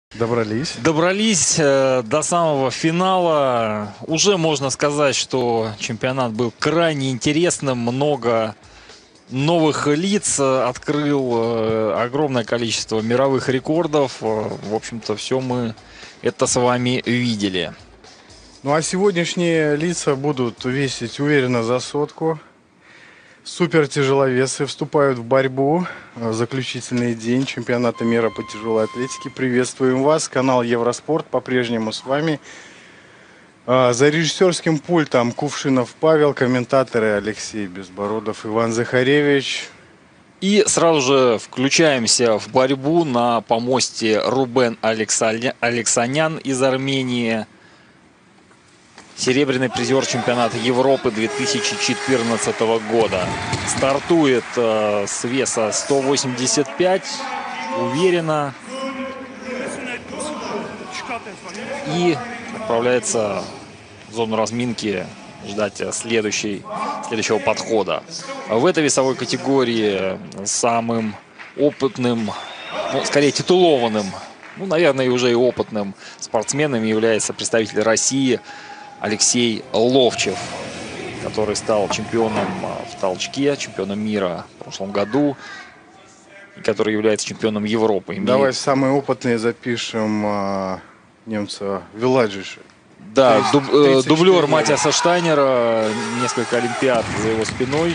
Добрались до самого финала. Уже можно сказать, что чемпионат был крайне интересным. Много новых лиц, открыл огромное количество мировых рекордов. В общем-то, все мы это с вами видели. Ну а сегодняшние лица будут весить уверенно за сотку. Супертяжеловесы вступают в борьбу. Заключительный день чемпионата мира по тяжелой атлетике. Приветствуем вас. Канал Евроспорт по-прежнему с вами. За режиссерским пультом Кувшинов Павел, комментаторы Алексей Безбородов, Иван Захаревич. И сразу же включаемся в борьбу. На помосте Рубен Алексанян из Армении. Серебряный призер чемпионата Европы 2014 года. Стартует с веса 185. Уверенно. И отправляется в зону разминки ждать следующего подхода. В этой весовой категории самым опытным, скорее титулованным, наверное, уже и опытным спортсменом является представитель России Алексей Ловчев, который стал чемпионом в толчке, чемпионом мира в прошлом году, и который является чемпионом Европы. Давай самые опытные запишем немца Виладжича. Да, дублер Матиаса Штайнера, несколько олимпиад за его спиной.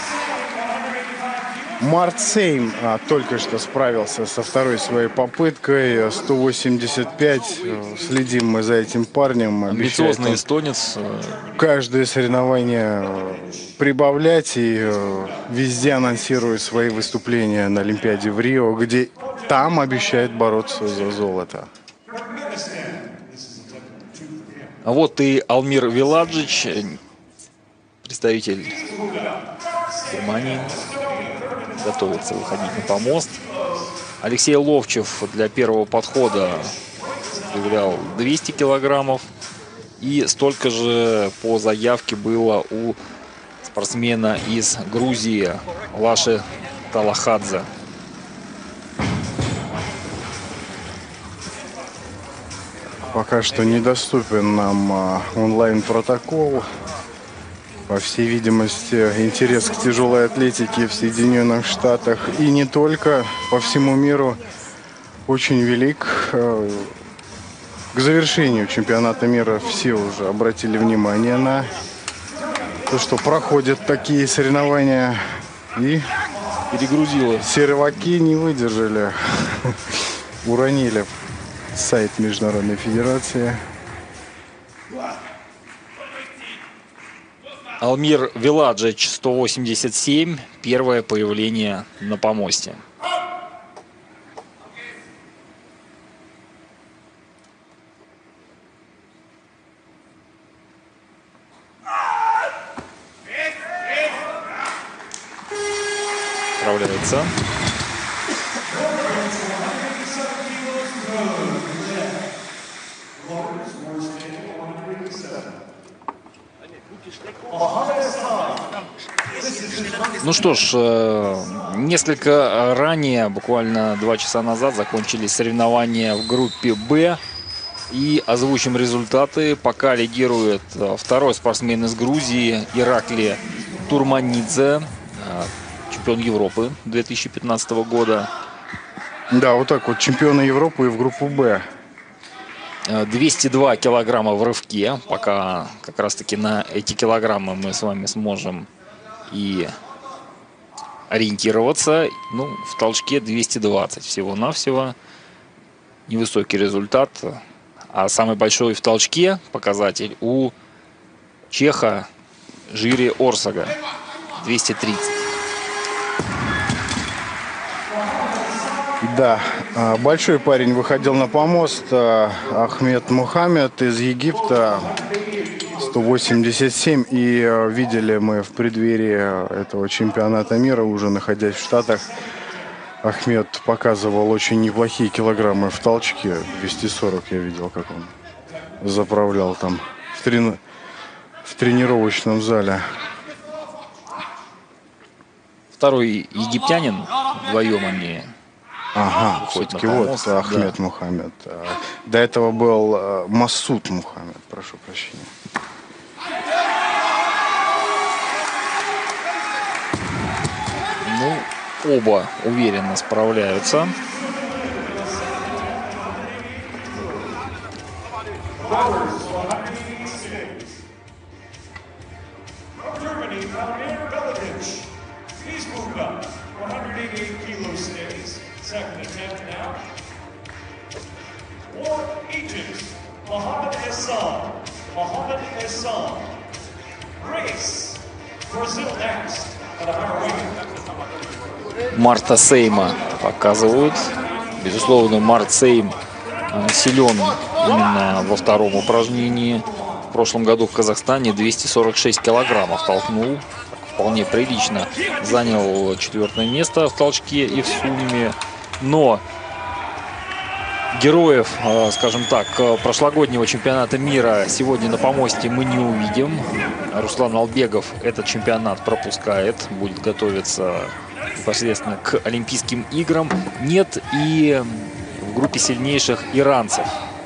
Марцейм только что справился со второй своей попыткой. 185. Следим мы за этим парнем. Амбициозный эстонец. Каждое соревнование прибавлять и везде анонсирует свои выступления на Олимпиаде в Рио, где там обещает бороться за золото. А вот и Алмир Виладжич, представитель Германии, готовится выходить на помост. Алексей Ловчев для первого подхода заявлял 200 килограммов. И столько же по заявке было у спортсмена из Грузии Лаши Талахадзе. Пока что недоступен нам онлайн-протокол. По всей видимости, интерес к тяжелой атлетике в Соединенных Штатах и не только, по всему миру очень велик. К завершению чемпионата мира все уже обратили внимание на то, что проходят такие соревнования. И перегрузило. Серваки не выдержали, уронили сайт Международной Федерации. Алмир Виладжич 187. Первое появление на помосте. Справляется. Ну что ж, несколько ранее, буквально 2 часа назад, закончились соревнования в группе «Б». И озвучим результаты. Пока лидирует второй спортсмен из Грузии Иракли Турманидзе, чемпион Европы 2015 года. Да, вот так вот, чемпионы Европы и в группу «Б». 202 килограмма в рывке. Пока как раз-таки на эти килограммы мы с вами сможем и ориентироваться. В толчке 220 всего-навсего. Невысокий результат. А самый большой в толчке показатель у чеха Жири Орсага. 230. Да, большой парень выходил на помост. Ахмед Мухаммед из Египта. 187. И видели мы в преддверии этого чемпионата мира, уже находясь в Штатах, Ахмед показывал очень неплохие килограммы в толчке. 240 я видел, как он заправлял там в тренировочном зале. Второй египтянин, вдвоем они Ага, Выходит на все-таки вот помост, Ахмед да. Мухаммед. До этого был Масуд Мухаммед, прошу прощения. Ну, оба уверенно справляются. Germany, Vladimir Belovich. He's moved up 188 kilo stays. Second attempt now. War Egypt, Mohammed Hassan. Mohammed Hassan. Grace, Brazil next at a higher weight. Марта Сейма показывают. Безусловно, Март Сейм силен именно во втором упражнении. В прошлом году в Казахстане 246 килограммов толкнул. Вполне прилично. Занял 4-е место в толчке и в сумме. Но героев, скажем так, прошлогоднего чемпионата мира сегодня на помосте мы не увидим. Руслан Албегов этот чемпионат пропускает. Будет готовиться непосредственно к Олимпийским играм. Нет и в группе сильнейших иранцев.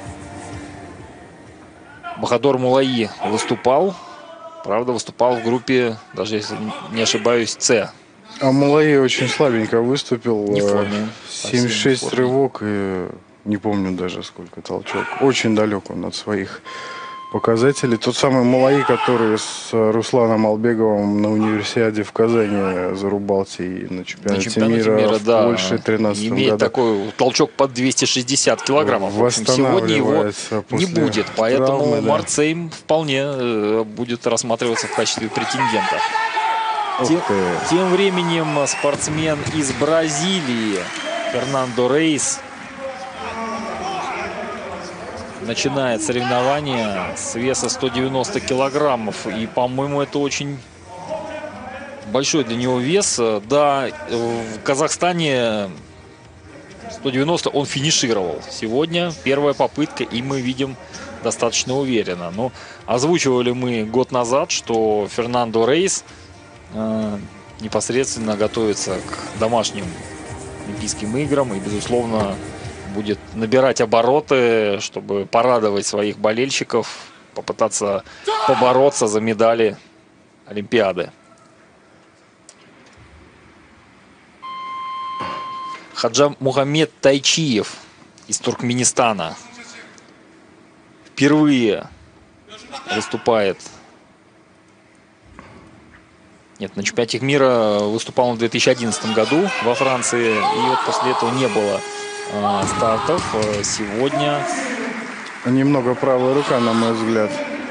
Бахадор Мулаи выступал. Правда, выступал в группе, даже если не ошибаюсь, С. А Мулаи очень слабенько выступил. Не в форме. 76 Совсем не в форме. рывок и не помню даже сколько толчок. Очень далек он от своих показателей. Тот самый Мулаи, который с Русланом Албеговым на универсиаде в Казани зарубался и на чемпионате мира в да, Польше в 2013 имеет году. такой толчок под 260 килограммов. В общем, сегодня его Восстанавливается не после будет. Поэтому травмы, да. Март Сейм вполне будет рассматриваться в качестве претендента. Ух ты. Тем временем спортсмен из Бразилии Фернандо Рейс начинает соревнования с веса 190 килограммов. И, по-моему, это очень большой для него вес. Да, в Казахстане 190 он финишировал. Сегодня первая попытка, и мы видим достаточно уверенно. Но озвучивали мы год назад, что Фернандо Рейс непосредственно готовится к домашним Олимпийским играм и, безусловно, будет набирать обороты, чтобы порадовать своих болельщиков, попытаться побороться за медали Олимпиады. Хаджа Мухаммед Тайчиев из Туркменистана впервые выступает. Нет, на чемпионате мира выступал он в 2011 году во Франции. И вот после этого не было стартов. Сегодня Немного правая рука, на мой взгляд,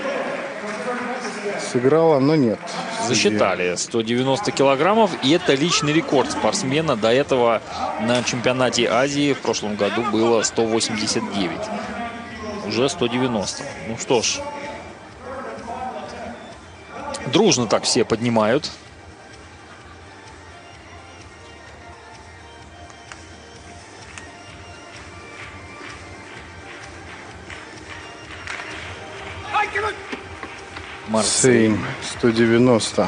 сыграла, но нет. засчитали 190 килограммов. И это личный рекорд спортсмена. До этого на чемпионате Азии в прошлом году было 189. Уже 190. Ну что ж. Дружно так все поднимают. Март Сейм. Сейм 190.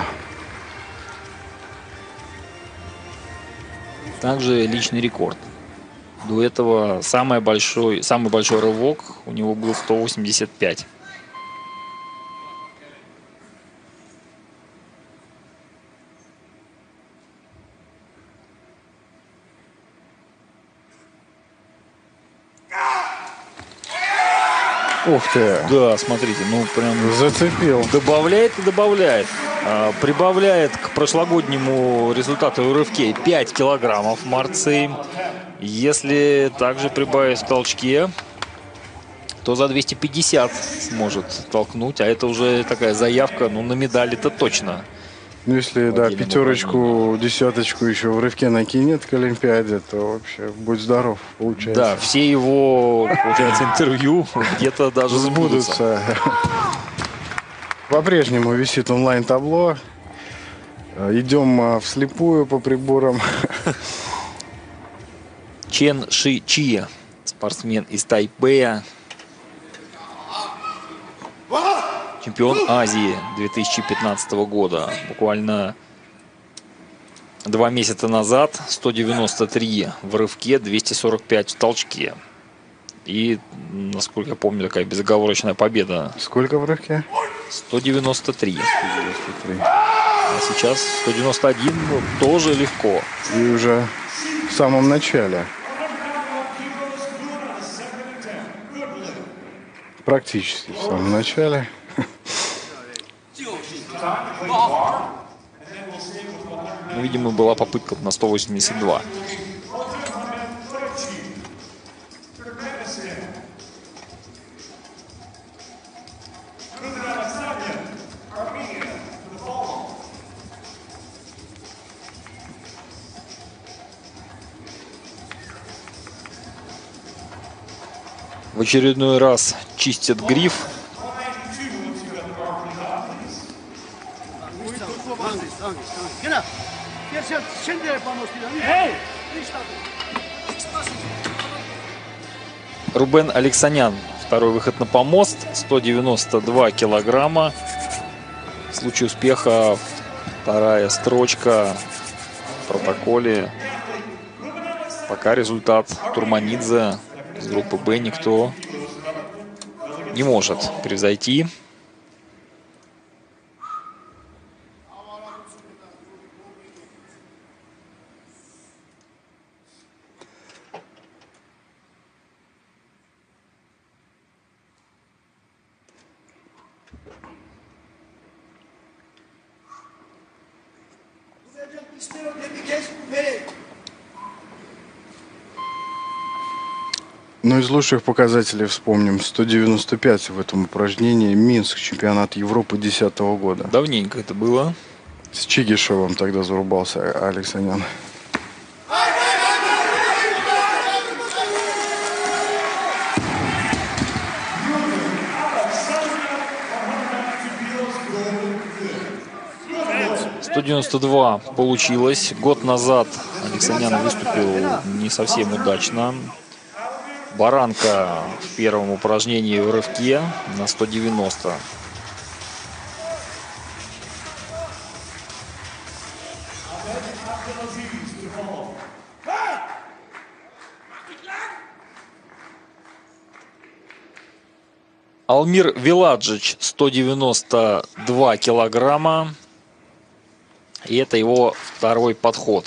Также личный рекорд. До этого самый большой рывок у него был 185. Ух ты, Да, смотрите, ну прям зацепил. добавляет и добавляет. Прибавляет к прошлогоднему результату в рывке 5 килограммов Март Сейм. Если также прибавить в толчке, то за 250 сможет толкнуть. А это уже такая заявка, ну, на медали-то точно. Ну, если, да, отдельном пятерочку, десяточку еще в рывке накинет к Олимпиаде, то вообще будь здоров, получается. Да, все его, получается, интервью где-то даже сбудутся. Сбудутся. По-прежнему висит онлайн-табло. Идем вслепую по приборам. Чен Ши Чи, спортсмен из Тайпея. Чемпион Азии 2015 года. Буквально 2 месяца назад. 193 в рывке, 245 в толчке. И, насколько я помню, такая безоговорочная победа. Сколько в рывке? 193. 93. А сейчас 191, ну, тоже легко. И уже в самом начале. Практически в самом начале. Ну, видимо, была попытка на 182. В очередной раз чистят гриф. Рубен Алексанян. Второй выход на помост. 192 килограмма. В случае успеха вторая строчка в протоколе. Пока результат Турманидзе из группы Б никто не может превзойти. Ну, из лучших показателей вспомним 195 в этом упражнении. Минск, чемпионат Европы 2010 года. Давненько это было. С Чигишевым тогда зарубался Алексанян. «192» получилось. Год назад Алексанян выступил не совсем удачно. Баранка в первом упражнении в рывке на 190. Алмир Виладжич 192 килограмма. И это его второй подход.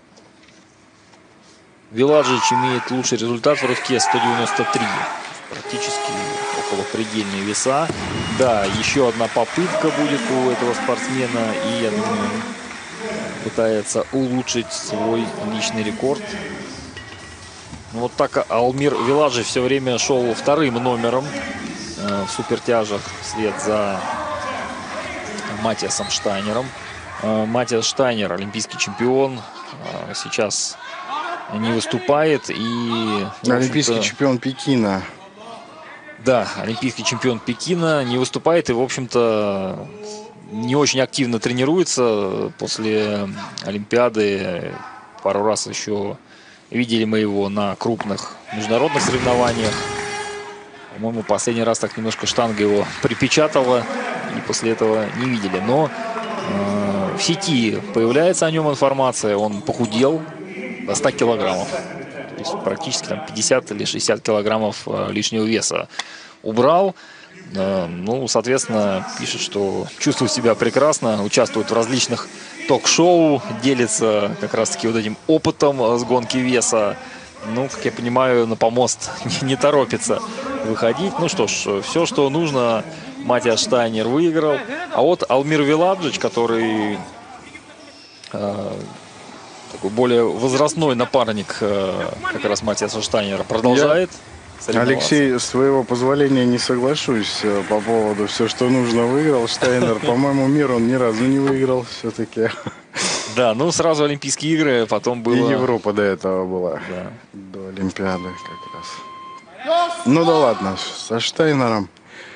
Виладжич имеет лучший результат в рывке 193. Практически около предельные веса. Да, еще одна попытка будет у этого спортсмена. И, я думаю, пытается улучшить свой личный рекорд. Вот так Алмир Виладжич все время шел вторым номером в супертяжах вслед за Матиасом Штайнером. Матиас Штайнер, олимпийский чемпион, сейчас не выступает. И олимпийский чемпион Пекина. Да, олимпийский чемпион Пекина не выступает и, в общем-то, не очень активно тренируется. После Олимпиады пару раз еще видели мы его на крупных международных соревнованиях. По-моему, последний раз так немножко штанга его припечатала, и после этого не видели. Но в сети появляется о нем информация. Он похудел до 100 килограммов. То есть практически там 50 или 60 килограммов лишнего веса убрал. Ну, соответственно, пишет, что чувствует себя прекрасно, участвует в различных ток-шоу, делится как раз-таки вот этим опытом с гонки веса. Ну, как я понимаю, на помост не торопится выходить. Ну что ж, все, что нужно, Матиас Штайнер выиграл. А вот Алмир Виладжич, который такой более возрастной напарник как раз Матиаса Штайнера, продолжает соревноваться. Алексей, с своего позволения не соглашусь по поводу все, что нужно, выиграл Штайнер. По-моему, мир он ни разу не выиграл все-таки. Да, ну сразу Олимпийские игры, потом было... И Европа до этого была. Да. До Олимпиады как раз. Ну да ладно, со Штайнером.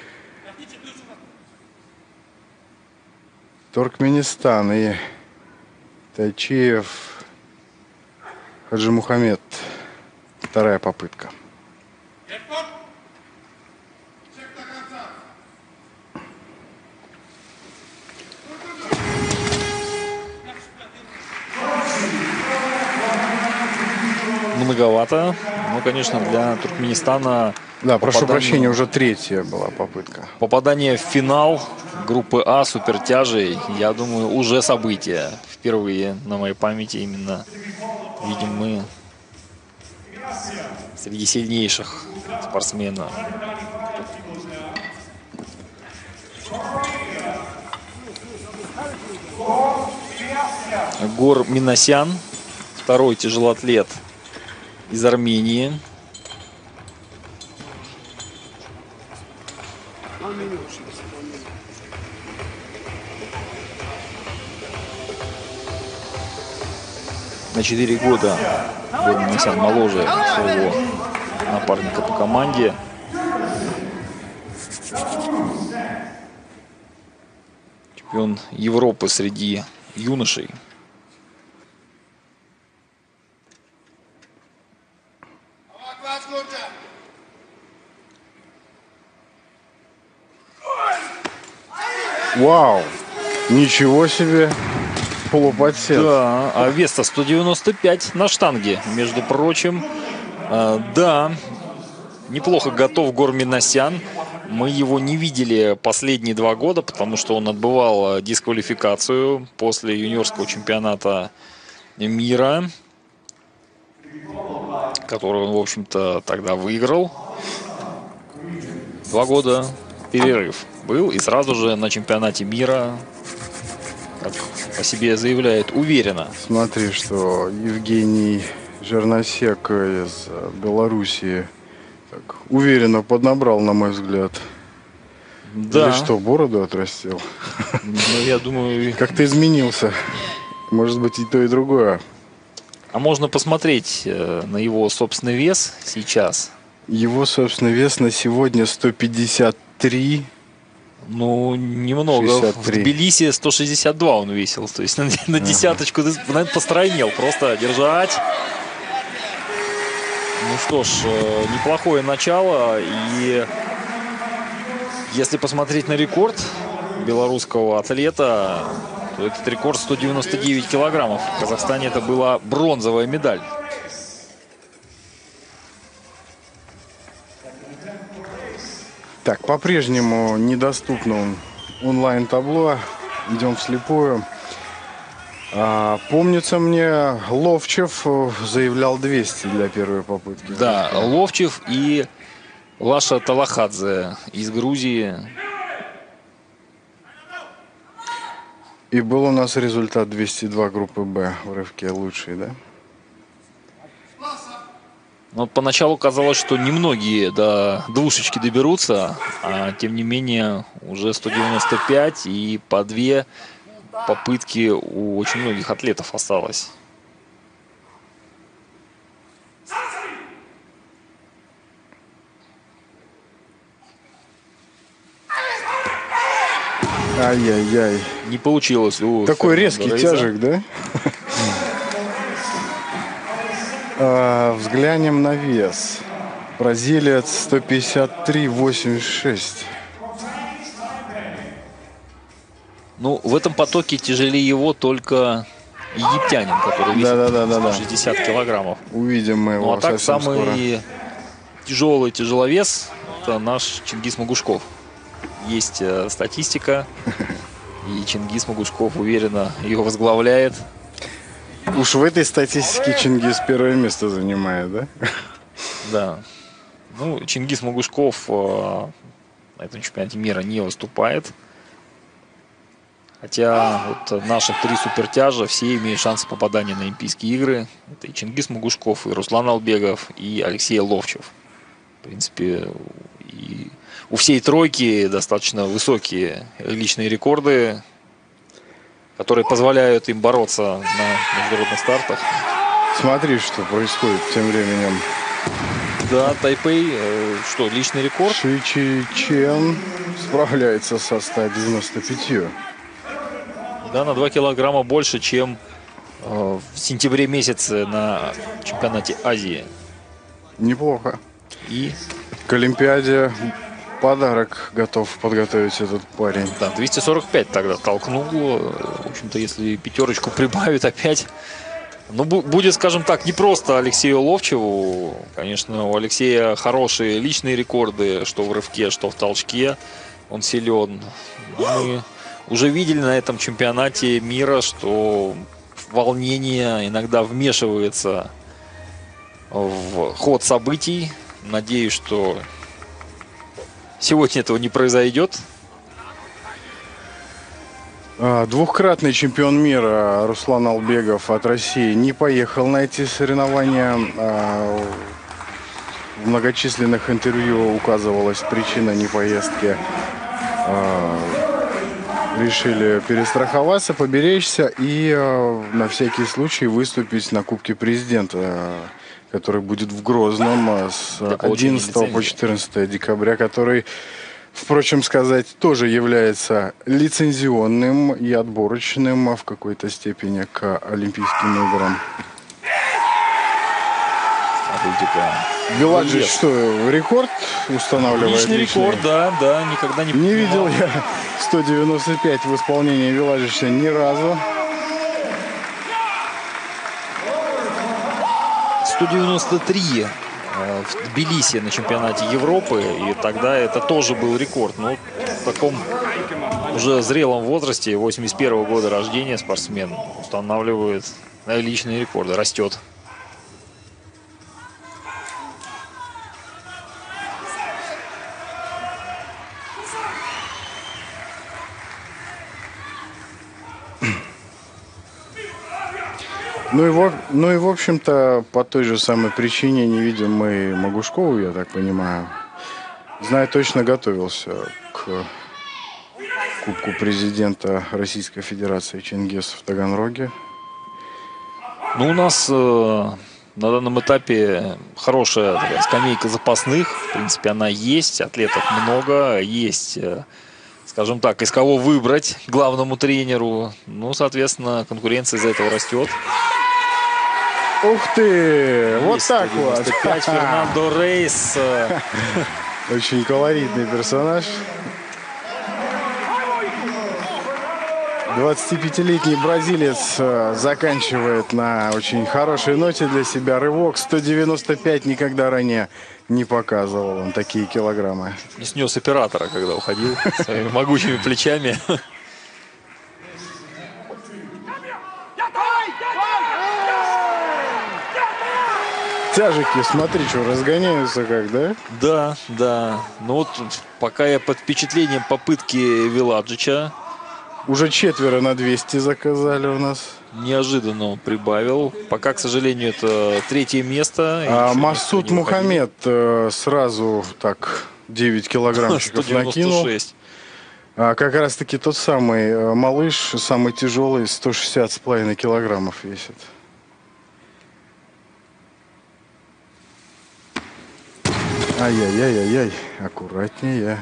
Туркменистан и Тайчиев, Хаджимухамед. Вторая попытка. многовато. Но, конечно, для Туркменистана Да, прошу попадание- прощения, уже третья была попытка. попадание в финал группы А супертяжей, я думаю, уже событие. Впервые на моей памяти именно видим мы среди сильнейших спортсменов. Гор Минасян, второй тяжелоатлет из Армении. На 4 года Гор Минасян моложе своего напарника по команде. Чемпион Европы среди юношей. Вау! Ничего себе! Полуподсед. Да, а вес-то 195 на штанге, между прочим. Да, неплохо готов Гор Минасян. Мы его не видели последние 2 года, потому что он отбывал дисквалификацию после юниорского чемпионата мира, который он, в общем-то, тогда выиграл. 2 года перерыв был, и сразу же на чемпионате мира, как о себе заявляет, уверенно. Смотри, что Евгений Жерносек из Белоруссии так уверенно поднабрал, на мой взгляд. Да, Или что, бороду отрастил? ну, я думаю, Как-то изменился. Может быть, и то, и другое. а можно посмотреть на его собственный вес сейчас. Его собственный вес на сегодня 153. Ну, немного. 63. В Тбилиси 162 он весил. То есть на десяточку, наверное, постройнел. Просто держать. Ну что ж, неплохое начало. И если посмотреть на рекорд белорусского атлета, то этот рекорд 199 килограммов. В Казахстане это была бронзовая медаль. Так, по-прежнему недоступно онлайн-табло. Идем вслепую. Помнится мне, Ловчев заявлял 200 для первой попытки. Да, Ловчев и Лаша Талахадзе из Грузии. И был у нас результат 202 группы Б в рывке лучший, да? Но поначалу казалось, что немногие до двушечки доберутся, а тем не менее уже 195 и по 2 попытки у очень многих атлетов осталось. Ай-яй-яй. Не получилось у Такой Фернандо резкий Рейза. тяжек, да? Взглянем на вес. Бразилец 153,86. Ну, в этом потоке тяжелее его только египтянин, который весит Да-да-да-да-да. 60 килограммов. Увидим мы его Ну, а так совсем скоро. самый тяжелый тяжеловес — это наш Чингис Могушков. Есть статистика, и Чингис Могушков уверенно ее возглавляет. Уж в этой статистике Чингис первое место занимает, да? Да. Ну, Чингис Могушков на этом чемпионате мира не выступает. Хотя вот наших 3 супертяжа все имеют шансы попадания на Олимпийские игры. Это и Чингис Могушков, и Руслан Албегов, и Алексей Ловчев. В принципе, и у всей тройки достаточно высокие личные рекорды, которые позволяют им бороться на международных стартах. Смотри, что происходит тем временем. Да, Тайпей, что, личный рекорд? Ши Чи Чен справляется со 195. Да, на 2 килограмма больше, чем в сентябре месяце на чемпионате Азии. Неплохо. И К Олимпиаде подарок готов подготовить этот парень. да, 245 тогда толкнул. В общем-то, если пятерочку прибавит опять, Ну, будет, скажем так, не просто Алексею Ловчеву. Конечно, у Алексея хорошие личные рекорды, что в рывке, что в толчке. Он силен. Но мы уже видели на этом чемпионате мира, что волнение иногда вмешивается в ход событий. Надеюсь, что сегодня этого не произойдет. Двухкратный чемпион мира Руслан Албегов от России не поехал на эти соревнования. В многочисленных интервью указывалась причина непоездки. Решили перестраховаться, поберечься и на всякий случай выступить на Кубке Президента, который будет в Грозном с Для получения 11 по лицензии. 14 декабря, который, впрочем сказать, тоже является лицензионным и отборочным в какой-то степени к Олимпийским играм. Смотрите-ка. Виладжич Вес. что, рекорд устанавливает? Личный рекорд, да, никогда не... Не видел я 195 в исполнении Виладжича ни разу. 193 в Тбилиси на чемпионате Европы, и тогда это тоже был рекорд. Но в таком уже зрелом возрасте, 81 года рождения, спортсмен устанавливает личные рекорды, растет. Ну и в общем-то, по той же самой причине не видим мы Могушкову, я так понимаю. Знаю, точно готовился к Кубку Президента Российской Федерации Чингис в Таганроге. Ну, у нас на данном этапе хорошая такая скамейка запасных. В принципе, она есть, атлетов много, есть, скажем так, из кого выбрать главному тренеру. Ну, соответственно, конкуренция из-за этого растет. Ух ты! Вот Есть так вот! 195, Фернандо Рейс. Очень колоритный персонаж. 25-летний бразилец заканчивает на очень хорошей ноте для себя рывок. 195 никогда ранее не показывал он такие килограммы. Не снес оператора, когда уходил своими могучими плечами. Тяжики, смотри, что разгоняются как, да? Да, да. Ну вот пока я под впечатлением попытки Виладжича, Уже 4 на 200 заказали у нас. неожиданно он прибавил. Пока, к сожалению, это третье место. И еще Масуд никто не выходил. Мухаммед сразу так 9 килограммчиков накинул. 196. Как раз таки тот самый малыш, самый тяжелый, 160,5 килограммов весит. Ай-яй-яй-яй-яй, аккуратнее.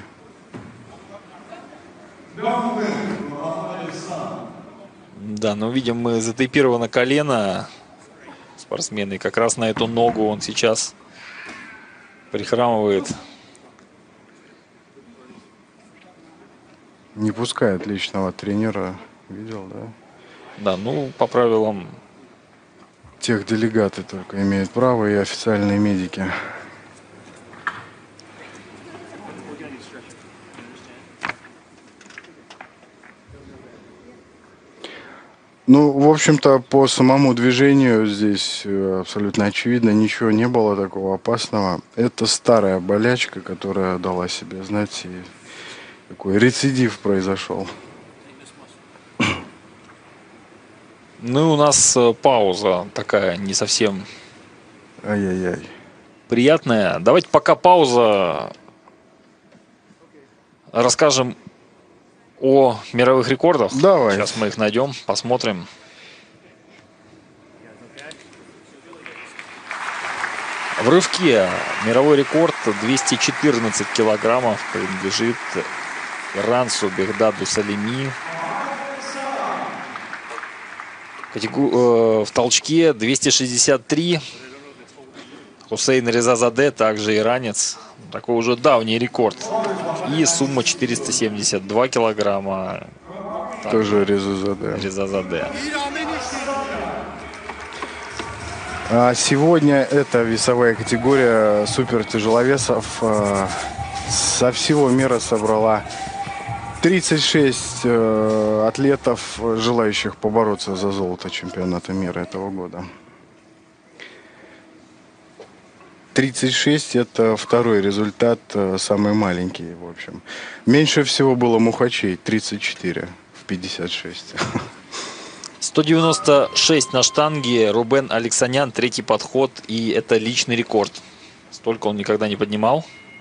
Да, но видим, мы затейпировано колено спортсмена. И как раз на эту ногу он сейчас прихрамывает. Не пускает личного тренера, видел, да? Да, ну, по правилам, Тех делегаты только имеют право и официальные медики. Ну, в общем-то, по самому движению здесь абсолютно очевидно, ничего не было такого опасного. Это старая болячка, которая дала себе знать, и такой рецидив произошел. ну, у нас пауза такая не совсем Ай-яй-яй. приятная. Давайте пока пауза, расскажем о мировых рекордах. Давай. Сейчас мы их найдем, посмотрим. В рывке мировой рекорд 214 килограммов принадлежит Рансу Бехдаду Салими. В толчке 263. Хусейн Резазаде, также иранец. Такой уже давний рекорд. И сумма 472 килограмма. Тоже Резазаде. Резазаде. А сегодня эта весовая категория супертяжеловесов со всего мира собрала 36 атлетов, желающих побороться за золото чемпионата мира этого года. 36 – это второй результат, самый маленький, в общем. Меньше всего было мухачей, 34 в 56. 196 на штанге. Рубен Алексанян, третий подход. И это личный рекорд. Столько он никогда не поднимал.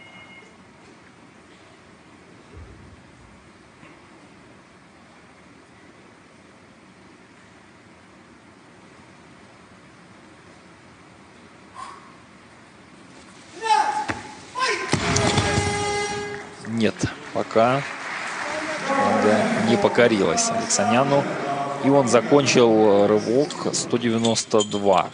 Нет, пока штанга не покорилась Алексаняну. И он закончил рывок 192.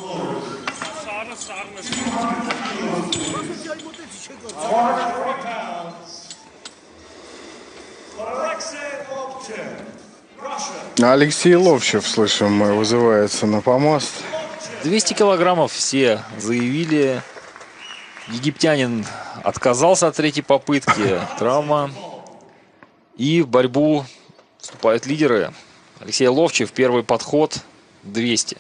Алексей Ловчев, слышим, вызывается на помост. 200 килограммов все заявили. Египтянин отказался от третьей попытки. Травма. И в борьбу вступают лидеры. Алексей Ловчев, первый подход, 200.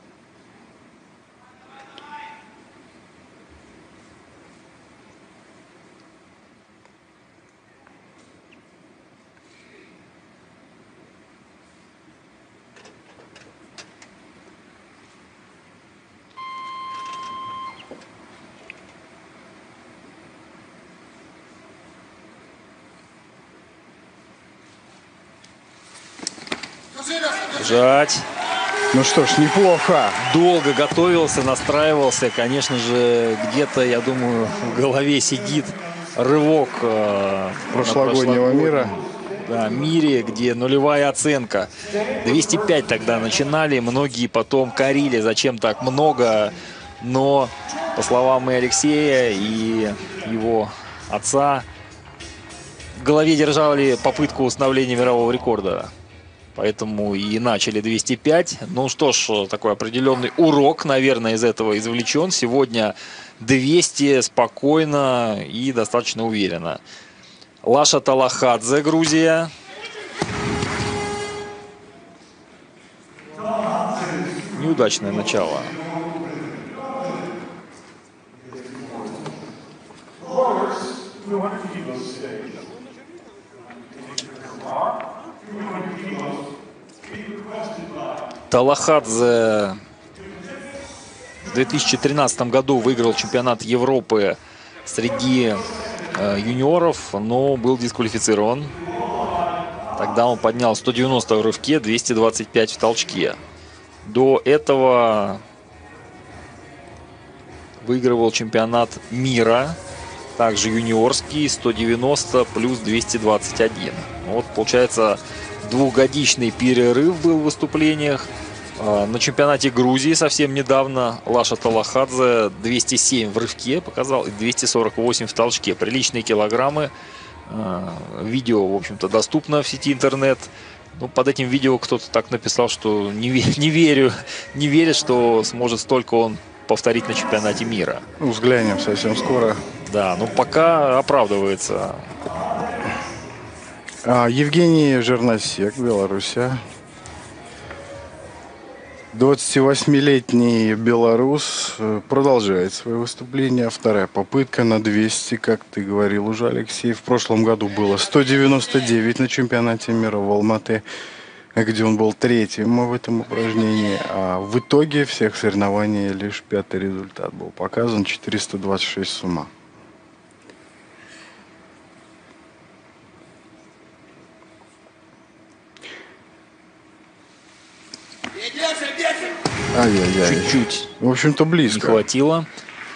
Бежать. Ну что ж, неплохо. Долго готовился, настраивался. Конечно же, где-то, я думаю, в голове сидит рывок Прошлогоднего мира. Да, мире, где нулевая оценка. 205 тогда начинали. Многие потом корили, зачем так много. Но, по словам и Алексея, и его отца, в голове держали попытку установления мирового рекорда. Поэтому и начали 205. Ну что ж, такой определенный урок, наверное, из этого извлечен. Сегодня 200 спокойно и достаточно уверенно. Лаша Талахадзе, Грузия. Неудачное начало. Талахадзе в 2013 году выиграл чемпионат Европы среди юниоров, но был дисквалифицирован. Тогда он поднял 190 в рывке, 225 в толчке. До этого выигрывал чемпионат мира, также юниорский, 190 плюс 221. Вот, получается, двухгодичный перерыв был в выступлениях. На чемпионате Грузии совсем недавно Лаша Талахадзе 207 в рывке показал и 248 в толчке. Приличные килограммы. Видео, в общем-то, доступно в сети интернет. Ну, под этим видео кто-то так написал, что не верит, что сможет столько он повторить на чемпионате мира. Взглянем совсем скоро. Да, ну пока оправдывается. Евгений Жерносек, Белоруссия. 28-летний белорус продолжает свое выступление. Вторая попытка на 200, как ты говорил уже, Алексей. В прошлом году было 199 на чемпионате мира в Алматы, где он был третьим в этом упражнении. А в итоге всех соревнований лишь пятый результат был показан, 426 с ума. Ай-яй-яй. Чуть-чуть В общем-то, не близко. хватило.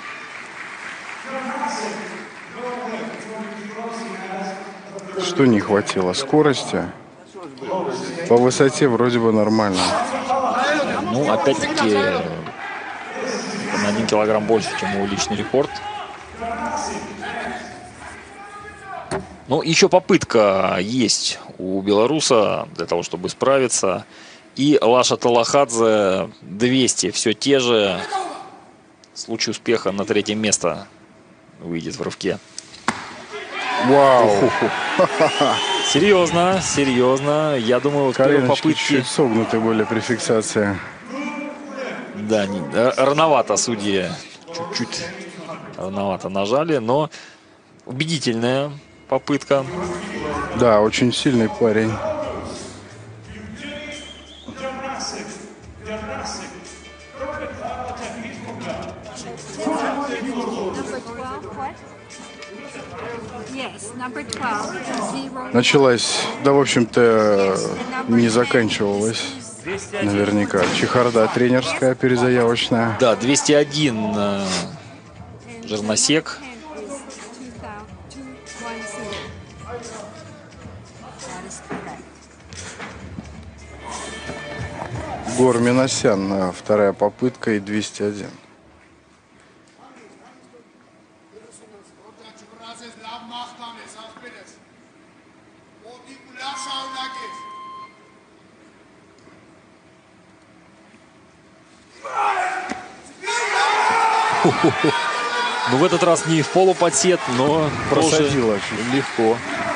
Что не хватило? Скорости. По высоте вроде бы нормально. Ну, опять-таки, на 1 килограмм больше, чем его личный рекорд. Ну, еще попытка есть у белоруса для того, чтобы справиться. И Лаша Талахадзе 200. Все те же. В случае успеха на третье место выйдет в рывке. Вау! Серьезно, серьезно. Я думаю, вот первые Коленочки попытки... чуть согнуты были при фиксации. Да, рановато судьи. Чуть-чуть рановато нажали, но убедительная попытка. Да, очень сильный парень. Number 12, what? Yes, number 12, 0. Началась, да, в общем-то, не заканчивалась. Наверняка. Чехарда тренерская, перезаявочная. Да, 201 Жерносек. Гор Минасян, вторая попытка и 201. Ну, в этот раз не в полуподсед, но Просадила тоже чуть. легко.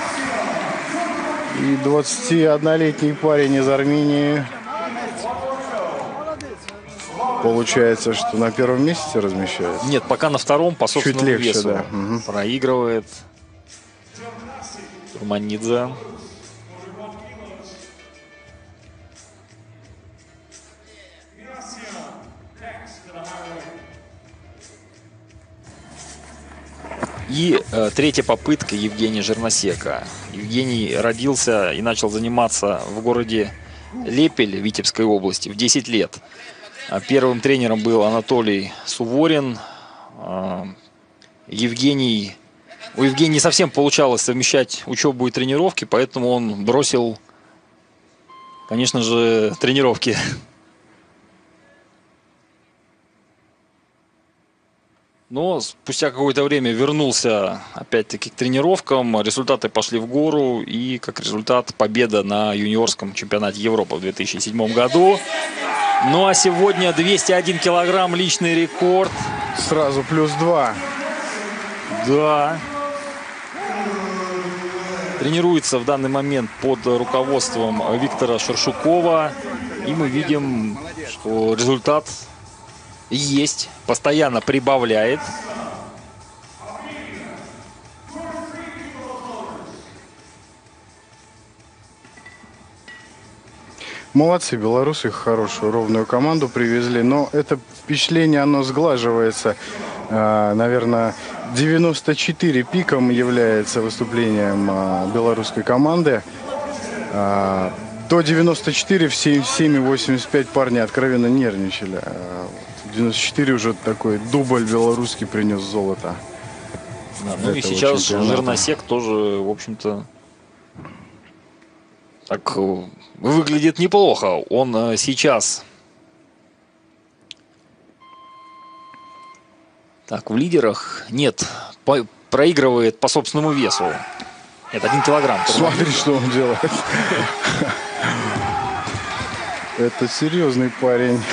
И 21-летний парень из Армении. Получается, что на первом месте размещается. Нет, пока на втором по собственному легче, весу. да. Мгм. Проигрывает Турманидзе. И третья попытка Евгения Жерносека. Евгений родился и начал заниматься в городе Лепель Витебской области в 10 лет. Первым тренером был Анатолий Суворин. У Евгения не совсем получалось совмещать учебу и тренировки, поэтому он бросил, конечно же, тренировки. Но спустя какое-то время вернулся опять-таки к тренировкам. Результаты пошли в гору. И как результат победа на юниорском чемпионате Европы в 2007 году. Ну а сегодня 201 килограмм, личный рекорд. Сразу +2. Да. Тренируется в данный момент под руководством Виктора Шершукова. И мы видим, что результат есть. Постоянно прибавляет. Молодцы, белорусы хорошую, ровную команду привезли. Но это впечатление, оно сглаживается. Наверное, 94 пиком является выступлением белорусской команды. До 94 в 7,85 парни откровенно нервничали. 94 уже такой дубль белорусский принес золото. Да, ну и этого сейчас чемпионата. Жерносек тоже, в общем-то, так выглядит неплохо. Он сейчас так в лидерах. Нет, проигрывает по собственному весу. Нет, 1 килограмм. Смотри, что он делает. Это серьезный парень.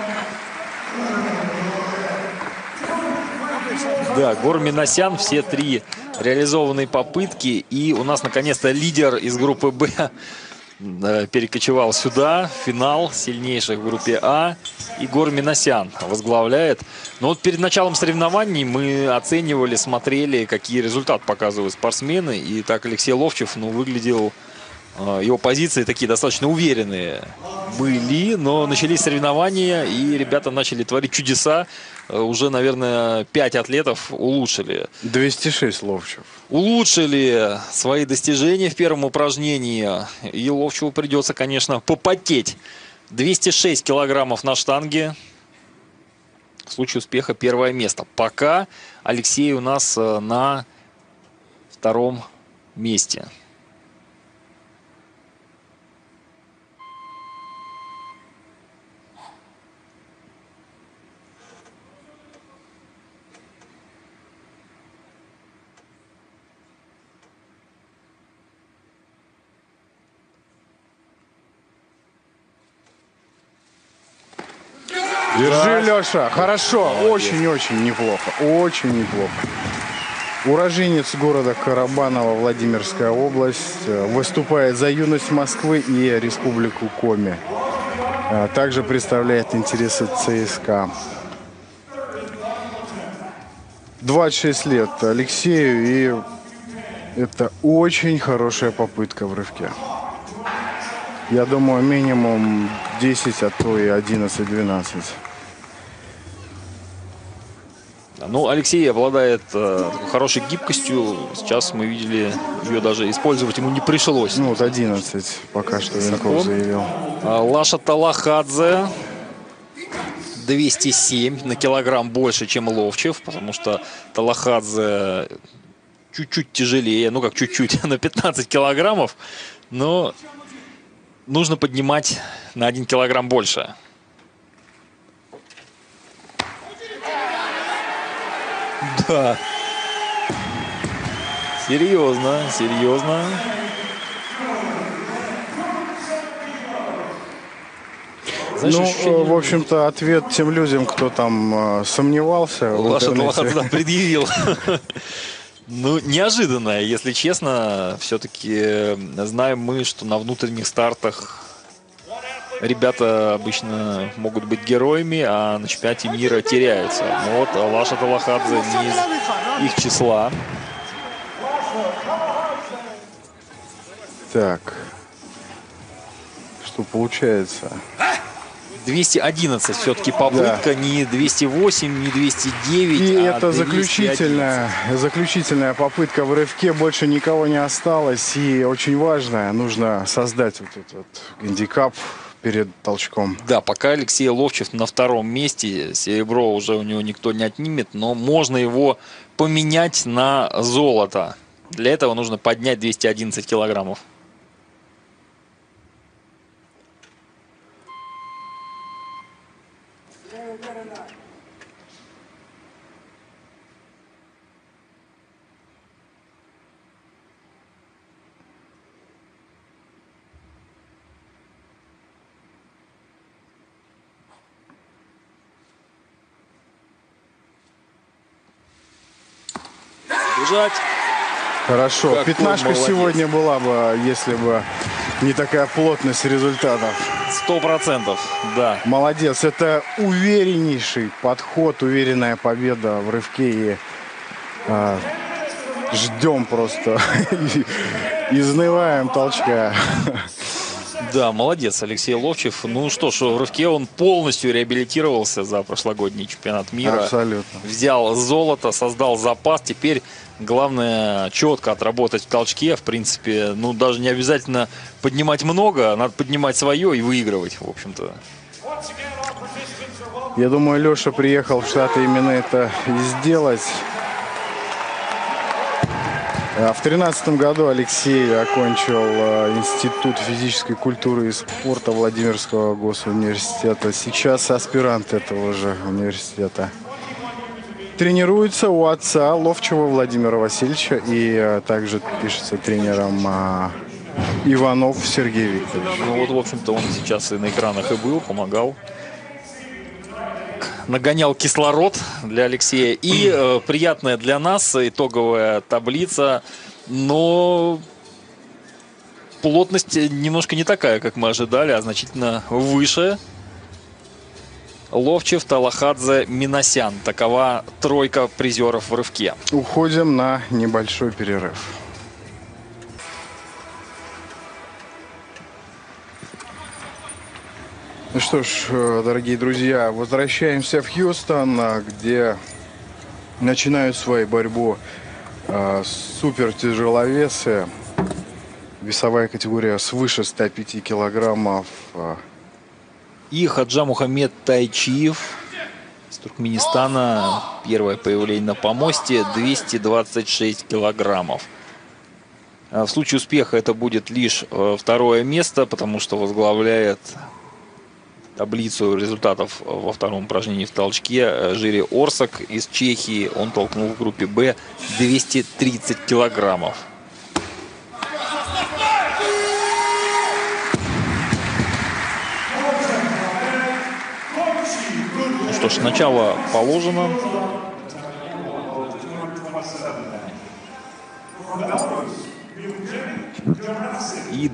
Да, Гор Минасян, все 3 реализованные попытки. И у нас наконец-то лидер из группы «Б» перекочевал сюда. Финал сильнейших в группе А. И Гор Минасян возглавляет. Но вот перед началом соревнований мы оценивали, смотрели, какие результаты показывают спортсмены. И так Алексей Ловчев, выглядел... Его позиции такие достаточно уверенные были, но начались соревнования, и ребята начали творить чудеса. Уже, наверное, 5 атлетов улучшили. 206 Ловчев. Улучшили свои достижения в первом упражнении. И Ловчеву придется, конечно, попотеть. 206 килограммов на штанге. В случае успеха 1 место. Пока Алексей у нас на 2 месте. Держи, Леша. Хорошо. Очень-очень неплохо. Очень неплохо. Уроженец города Карабаново, Владимирская область. Выступает за «Юность Москвы» и Республику Коми. Также представляет интересы ЦСКА. 26 лет Алексею, и это очень хорошая попытка в рывке. Я думаю, минимум 10, а то и 11-12. Ну, Алексей обладает такой хорошей гибкостью. Сейчас мы видели, ее даже использовать ему не пришлось. Ну, вот 11 пока что Венков заявил. Лаша Талахадзе 207 на килограмм больше, чем Ловчев, потому что Талахадзе чуть-чуть тяжелее, ну как чуть-чуть, на 15 килограммов, но нужно поднимать на 1 килограмм больше. Да. Серьезно, серьезно. Знаешь, Ну, в общем-то, ответ тем людям, кто там сомневался в Лаша интернете. Талахадзе предъявил. Ну, неожиданно, если честно. Все-таки знаем мы, что на внутренних стартах ребята обычно могут быть героями, а на чемпионате мира теряются. Но вот Лаша Талахадзе не из их числа. Так. Что получается? 211 все-таки попытка, не 208, не 209, И а это 211. заключительная попытка в рывке. Больше никого не осталось. И очень важно, нужно создать вот этот вот гандикап перед толчком. Да, пока Алексей Ловчев на втором месте. Серебро уже у него никто не отнимет, но можно его поменять на золото. Для этого нужно поднять 211 килограммов. Бежать. Хорошо. Какой Пятнашка молодец. сегодня была бы, если бы не такая плотность результатов. 100%, да. Молодец. Это увереннейший подход, уверенная победа в рывке. И ждем просто. Изнываем толчка. Да, молодец Алексей Ловчев. Ну что ж, в рывке он полностью реабилитировался за прошлогодний чемпионат мира. Абсолютно. Взял золото, создал запас. Теперь главное четко отработать в толчке. В принципе, ну даже не обязательно поднимать много, надо поднимать свое и выигрывать, в общем-то. Я думаю, Леша приехал в Штаты именно это и сделать. В 2013 году Алексей окончил Институт физической культуры и спорта Владимирского госуниверситета. Сейчас аспирант этого же университета. Тренируется у отца Ловчева Владимира Васильевича и также пишется тренером Иванов Сергей Викторович. Ну вот, в общем-то, он сейчас и на экранах и был, помогал. Нагонял кислород для Алексея. И приятная для нас итоговая таблица. Но плотность немножко не такая, как мы ожидали, а значительно выше. Ловчев, Талахадзе, Минасян. Такова тройка призеров в рывке. Уходим на небольшой перерыв. Ну что ж, дорогие друзья, возвращаемся в Хьюстон, где начинают свою борьбу супертяжеловесы. Весовая категория свыше 105 килограммов. И Хаджа Мухаммед Тайчиев из Туркменистана. Первое появление на помосте. 226 килограммов. В случае успеха это будет лишь второе место, потому что возглавляет таблицу результатов во втором упражнении в толчке Жири Орсак из Чехии. Он толкнул в группе «Б» 230 килограммов. Что ж, начало положено. И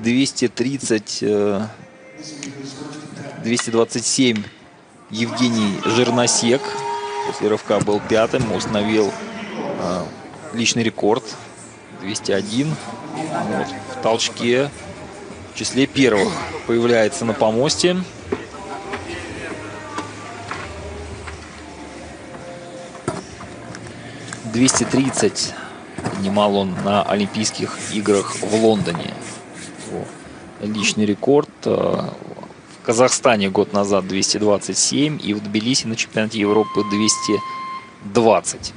227 Евгений Жирносек после рывка был пятым, установил личный рекорд 201. Вот, в толчке в числе первых появляется на помосте. $230 поднимал он на Олимпийских играх в Лондоне. Личный рекорд. В Казахстане год назад 227 и в Тбилиси на чемпионате Европы 220.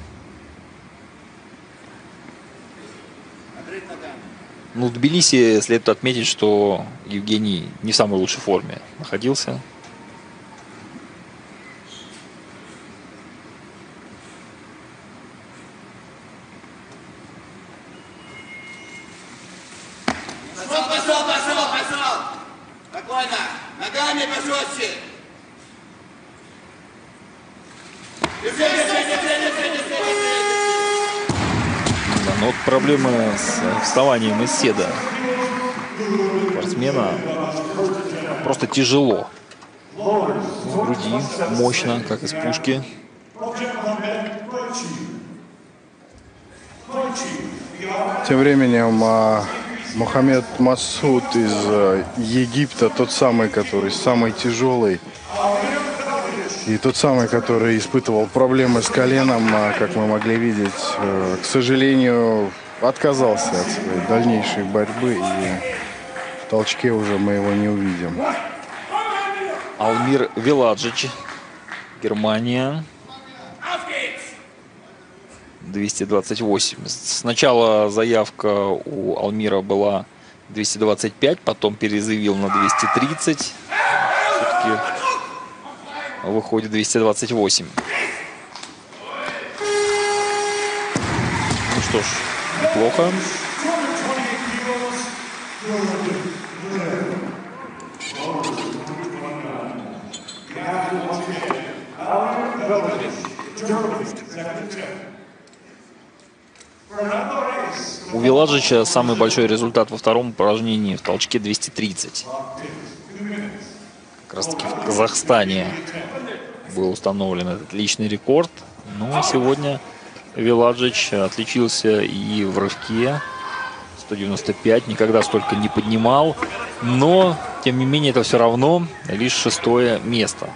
Ну, в Тбилиси следует отметить, что Евгений не в самой лучшей форме находился. Пошел! Спокойно! Ногами пожестче! Да, но вот проблемы с вставанием из седа спортсмена. Просто тяжело. С груди мощно, как из пушки. Тем временем Мухаммед Масуд из Египта, тот самый, который самый тяжелый, и тот самый, который испытывал проблемы с коленом, как мы могли видеть, к сожалению, отказался от своей дальнейшей борьбы, и в толчке уже мы его не увидим. Алмир Виладжич, Германия. 228. Сначала заявка у Алмира была 225, потом перезаявил на 230. Все-таки выходит 228. Ну что ж, неплохо. У Виладжича самый большой результат во втором упражнении в толчке 230. Как раз таки в Казахстане был установлен этот личный рекорд. Ну, сегодня Виладжич отличился и в рывке. 195, никогда столько не поднимал. Но, тем не менее, это все равно лишь 6-е место.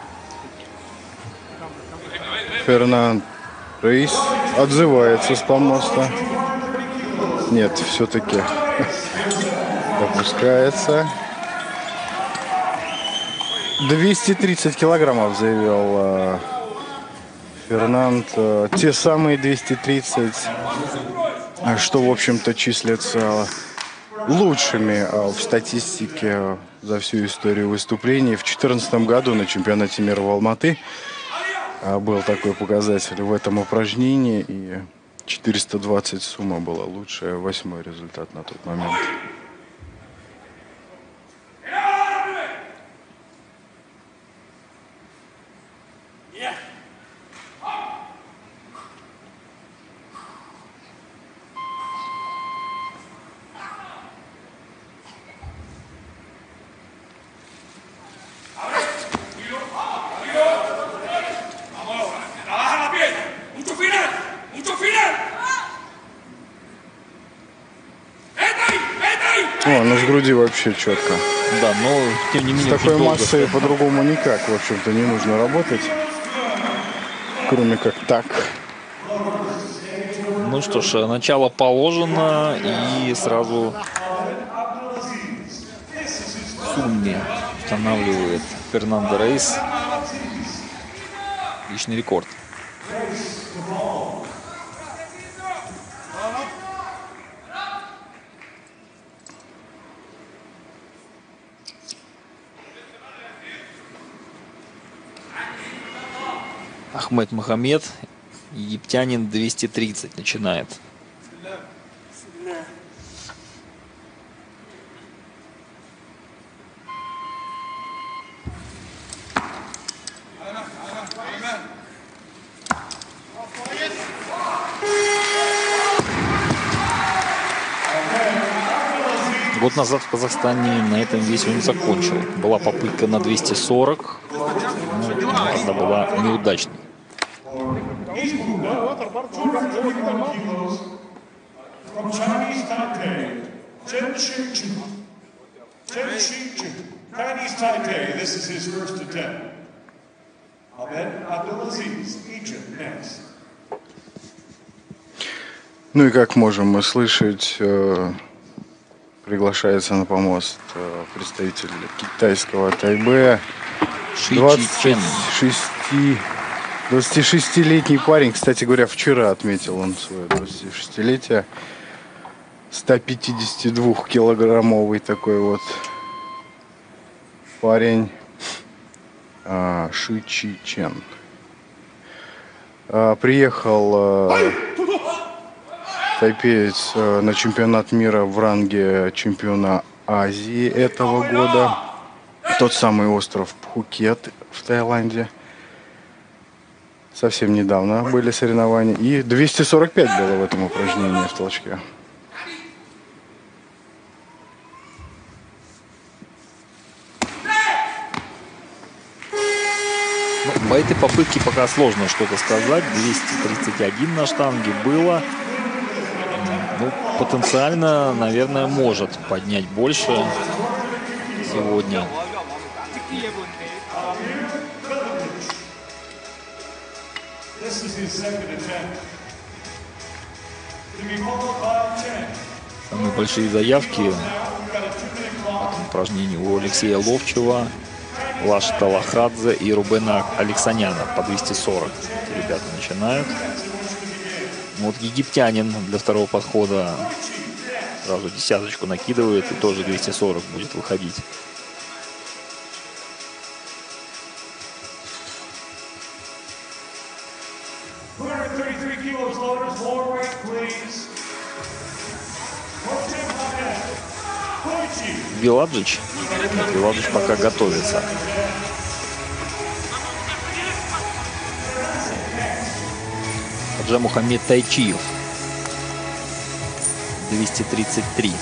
Фернанд Рейс отзывается с помоста. Нет, все-таки опускается. 230 килограммов заявил Фернанд. Те самые 230, что, в общем-то, числятся лучшими в статистике за всю историю выступлений. В 2014 году на чемпионате мира в Алматы был такой показатель в этом упражнении, и 420 сумма была лучшая, 8-й результат на тот момент. Ну с груди вообще четко. Да, но тем не менее. С такой массой по-другому никак, в общем-то, не нужно работать. Кроме как так. Ну что ж, начало положено, и сразу в сумме устанавливает Фернандо Рейс личный рекорд. Ахмед Мухаммед, египтянин, 230 начинает. Год назад в Казахстане на этом весе он закончил. Была попытка на 240, но она была неудачной. From Chinese Taipei, Chen Xingchen. Chen Xingchen. Chinese Taipei, this is his first attempt. Ahmed Abdulaziz, Egypt, next. Ну и как можем мы слышать, приглашается на помост представитель китайского Тайбэя. Ши Чи Чен. 26-летний парень, кстати говоря, вчера отметил он свое 26-летие. 152-килограммовый такой вот парень. Ши Чи Чен. Приехал тайпеец на чемпионат мира в ранге чемпиона Азии этого года. Тот самый остров Пхукет в Таиланде. Совсем недавно были соревнования. И 245 было в этом упражнении в толчке. Ну, по этой попытке пока сложно что-то сказать. 231 на штанге было. Ну, потенциально, наверное, может поднять больше сегодня. This is his second attempt. To be followed by Chen. Самые большие заявки в этом упражнении у Алексея Ловчева, Лаша Талахадзе и Рубена Алексаняна по 240. Эти ребята начинают. Вот египтянин для второго подхода сразу десяточку накидывает и тоже 240 будет выходить. Биладжич. Биладжич пока готовится. Хаджа Мухаммед Тайчиев. 233.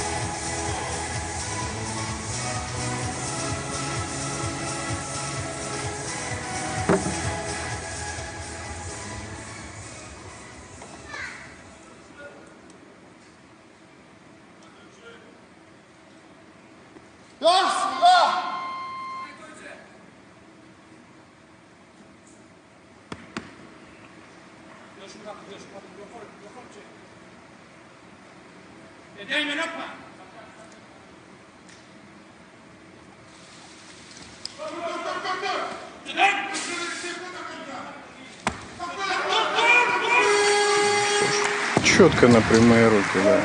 Четко на прямые руки, да.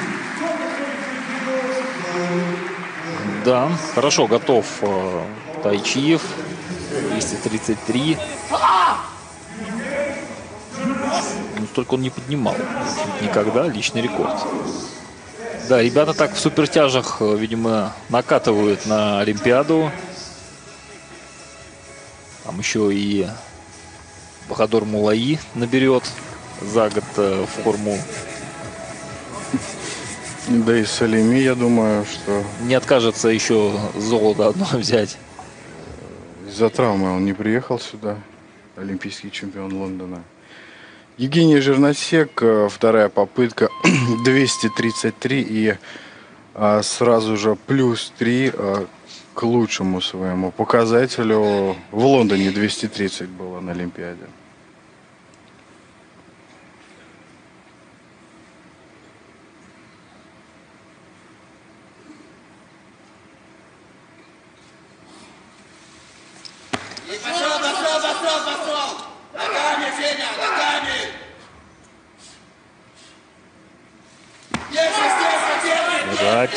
Да, хорошо готов Тайчиев. 233. Ну, столько он не поднимал. Никогда. Личный рекорд. Да, ребята так в супертяжах, видимо, накатывают на Олимпиаду. Там еще и Бахадор Мулаи наберет за год форму. Да и Салими, я думаю, что Не откажется еще золото одно взять. из-за травмы он не приехал сюда. Олимпийский чемпион Лондона. Евгений Жирносек, вторая попытка, 233 и сразу же плюс 3 к лучшему своему показателю. В Лондоне 230 было на Олимпиаде. Пошел! Ногами, Феня, ногами! Есть! Бежать.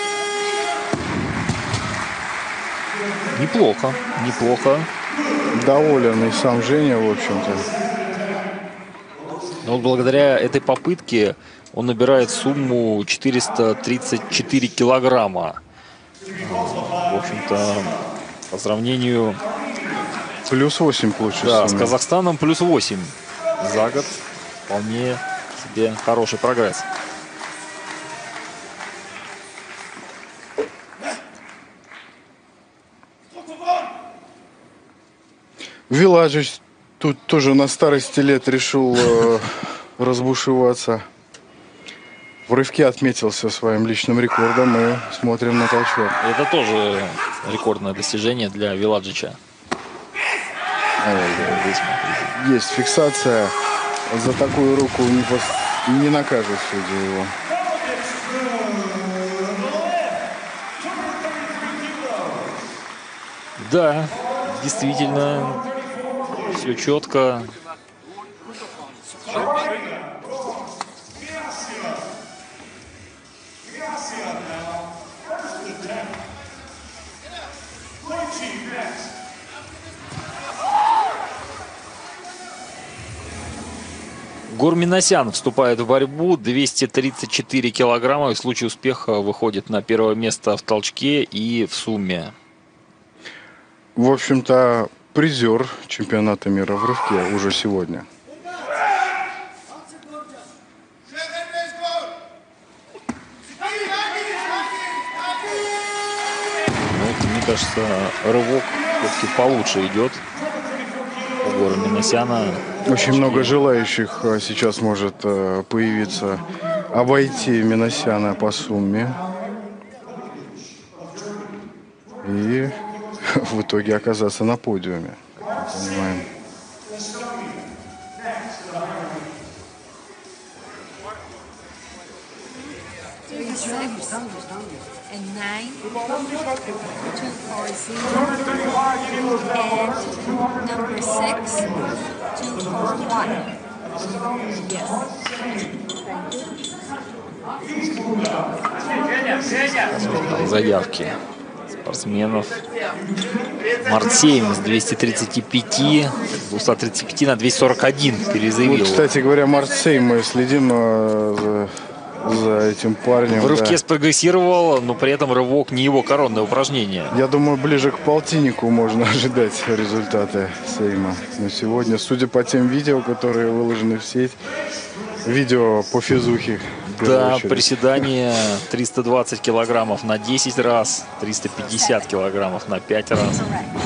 Неплохо, неплохо. Доволен и сам Женя, в общем-то. Но вот благодаря этой попытке он набирает сумму 434 килограмма. В общем-то, по сравнению Плюс 8 к лучшей с сумме. Казахстаном плюс 8 за год. Вполне себе хороший прогресс. Виладжич тут тоже на старости лет решил разбушеваться. В рывке отметился своим личным рекордом и смотрим на толчок. Это тоже рекордное достижение для Виладжича. Есть фиксация. За такую руку не накажет судья его. Да, действительно, все четко. Гурминасян вступает в борьбу. 234 килограмма. И в случае успеха выходит на первое место в толчке и в сумме. В общем-то, призер чемпионата мира в рывке уже сегодня. Ну, мне кажется, рывок все-таки получше идет у Гурминасяна. Очень много желающих сейчас может появиться обойти Минасяна по сумме. И в итоге оказаться на подиуме, как мы понимаем. And 9, 240, and number 6, 241. Yes. Заявки спортсменов. Мартсейм с 235 на 241 перезаявил. Вот, кстати говоря, Мартсейм, мы следим за этим парнем. В рывке да. спрогрессировал, но при этом рывок не его коронное упражнение. Я думаю, ближе к полтиннику можно ожидать результаты Сейма. Но сегодня, судя по тем видео, которые выложены в сеть, видео по физухе. Да, приседание 320 килограммов на 10 раз, 350 килограммов на 5 раз.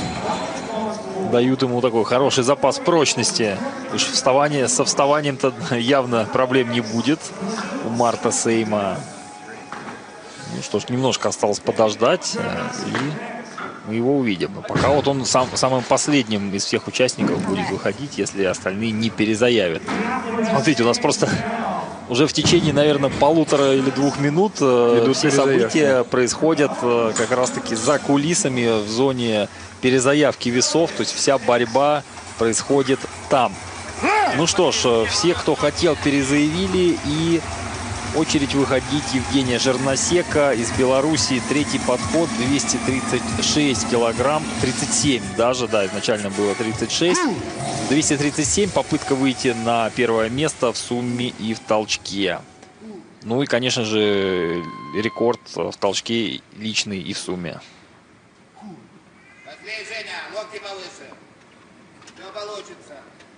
Дают ему такой хороший запас прочности. Уж со вставанием-то явно проблем не будет у Марта Сейма. Ну что ж, немножко осталось подождать, и мы его увидим. Но пока вот он самым последним из всех участников будет выходить, если остальные не перезаявят. Смотрите, у нас просто уже в течение, наверное, 1,5 или 2 минут все события происходят как раз-таки за кулисами в зоне перезаявки весов. То есть вся борьба происходит там. Ну что ж, все, кто хотел, перезаявили. И очередь выходить Евгения Жерносека из Беларуси. Третий подход, 236 килограмм, 37 даже, да, изначально было 36. 237, попытка выйти на первое место в сумме и в толчке. Ну и, конечно же, рекорд в толчке личный и в сумме. Быстрее, Женя, локти повыше. Все получится.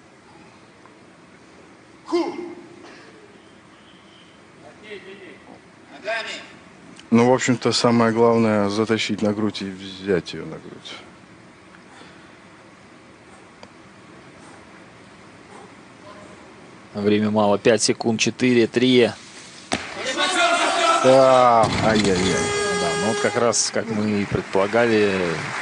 Ногами. Ну, в общем-то, самое главное затащить на грудь и взять ее на грудь. Время мало. 5 секунд. 4, 3. Да, ай-яй-яй. Да, ну вот как раз, как мы и предполагали,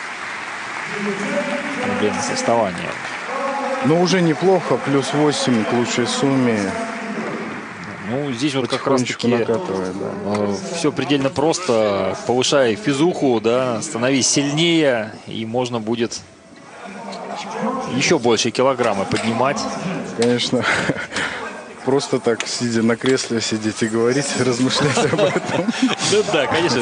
проблемы со вставанием. Ну, уже неплохо. Плюс 8 к лучшей сумме. Ну, здесь вот как раз таки накатывает, да. все предельно просто. Повышай физуху, да, становись сильнее, и можно будет еще больше килограммы поднимать. Конечно, просто так, сидя на кресле, сидеть и говорить, размышлять об этом. Да, конечно.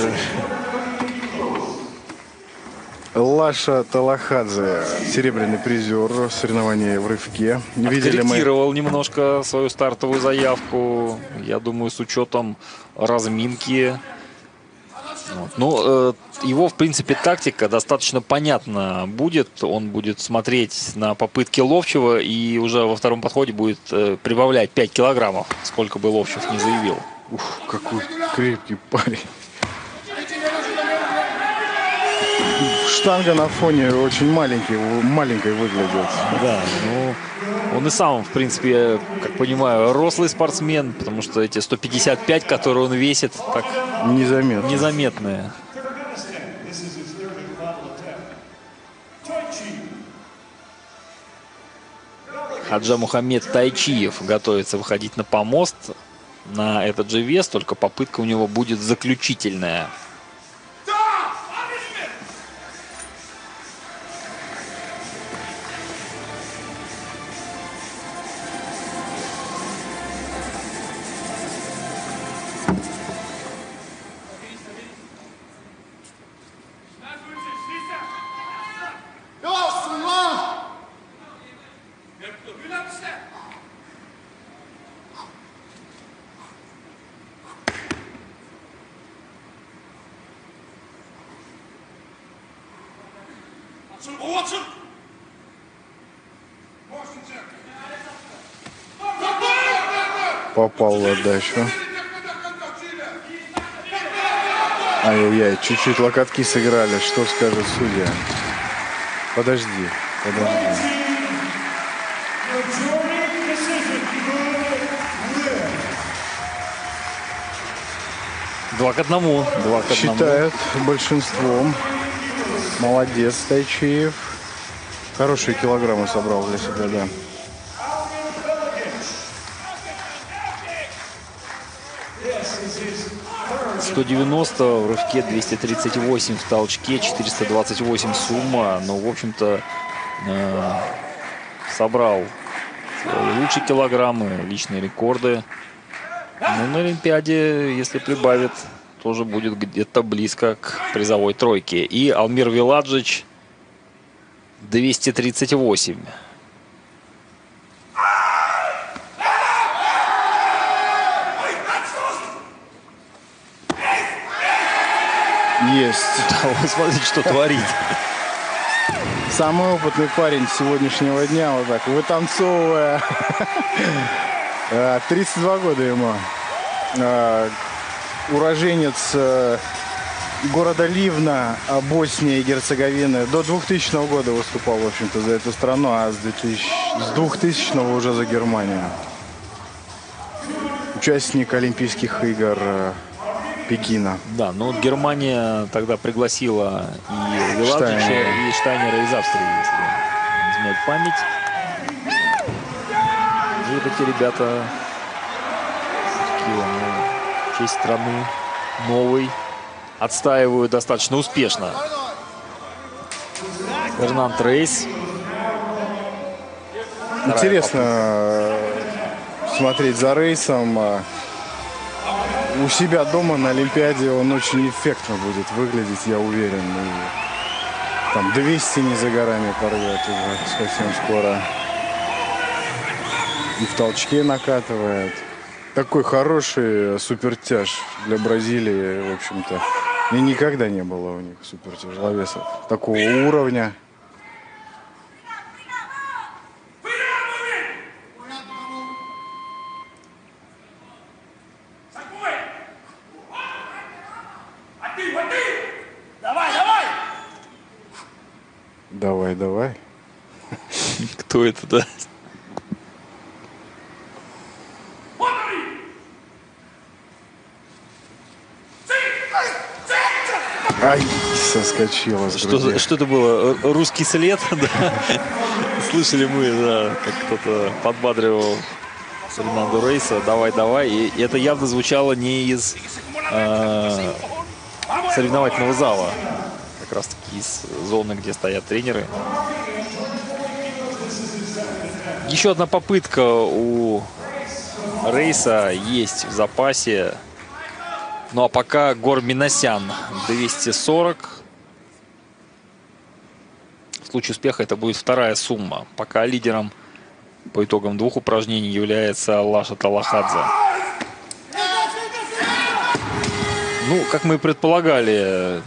Лаша Талахадзе, серебряный призер соревнований в рывке. Видели мы... Откорректировал немножко свою стартовую заявку. Я думаю, с учетом разминки. Вот. Ну, его, в принципе, тактика достаточно понятна будет. Он будет смотреть на попытки Ловчева и уже во втором подходе будет прибавлять 5 килограммов, сколько бы Ловчев не заявил. Ух, какой крепкий парень. штанга на фоне очень маленькой выглядит. Да, ну, он и сам, в принципе, как понимаю, рослый спортсмен, потому что эти 155, которые он весит, так Незаметно. незаметные. This is his third and final attempt. Taichi. Хаджа Мухаммед Тайчиев готовится выходить на помост на этот же вес, только попытка у него будет заключительная. Попал в отдачу. Ай-яй-яй, чуть-чуть локотки сыграли. Что скажет судья? Подожди. Majority decision. Good win. 2 к 1. 2 к 1. Считает большинством. Молодец, Тайчиев. Хорошие килограммы собрал для себя, да. 190 в рывке, 238 в толчке, 428 сумма. Но, в общем-то, собрал свои лучшие килограммы, личные рекорды. Ну, на Олимпиаде, если прибавит, тоже будет где-то близко к призовой тройке. И Алмир Виладжич 238. Есть. Да, вот смотрите, что творит. Самый опытный парень сегодняшнего дня, вот так, вытанцовывая. 32 года ему. Уроженец города Ливна, Босния и Герцеговины. До 2000 года выступал, в общем-то, за эту страну, а с 2000 уже за Германию. Участник Олимпийских игр Пекина. Да, ну вот Германия тогда пригласила и Виладжича, и Штайнера из Австрии, если не изменяет память. И вот эти ребята в честь страны новой отстаивают достаточно успешно. Фернанд Рейс. Интересно смотреть за Рейсом. У себя дома на Олимпиаде он очень эффектно будет выглядеть, я уверен. И там 200 не за горами порвет уже совсем скоро. И в толчке накатывает. Такой хороший супертяж для Бразилии, в общем-то. И никогда не было у них супертяжеловесов такого уровня. Давай, давай. Кто это, да? Ай, соскочила с груди. Что это было? Русский след? Да. Слышали мы, да, как кто-то подбадривал Фернандо Рейса. Давай, давай. И это явно звучало не из соревновательного зала. Как раз таки из зоны, где стоят тренеры. Еще одна попытка у Рейса есть в запасе. Ну а пока Гор Минасян 240. В случае успеха это будет вторая сумма. Пока лидером по итогам 2 упражнений является Лаша Талахадзе. Ну, как мы и предполагали,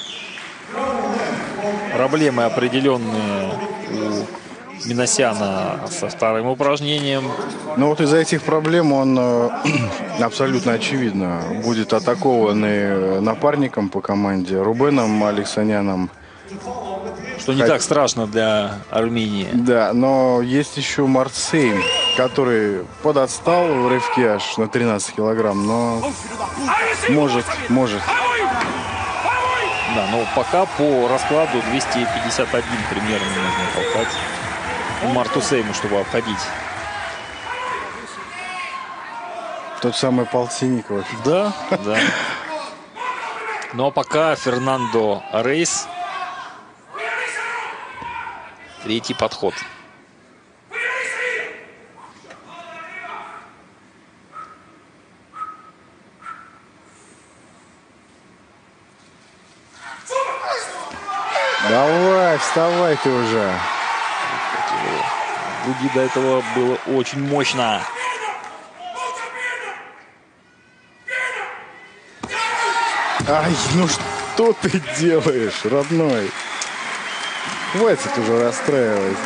проблемы определенные у Минасяна со вторым упражнением. Ну вот из-за этих проблем он абсолютно очевидно будет атакован и напарником по команде Рубеном Алексаняном Что не так страшно для Армении. Да, но есть еще Март-Сейм, который подотстал в рывке аж на 13 килограмм, но может. Да, но пока по раскладу 251 примерно нужно толкать Марту Сейму, чтобы обходить. Тот самый полтинник. Да, да. Ну а пока Фернандо Рейс. Третий подход. Давай, вставай ты уже. Дуги до этого было очень мощно. Ай, ну что ты делаешь, родной? Хватит уже расстраивать.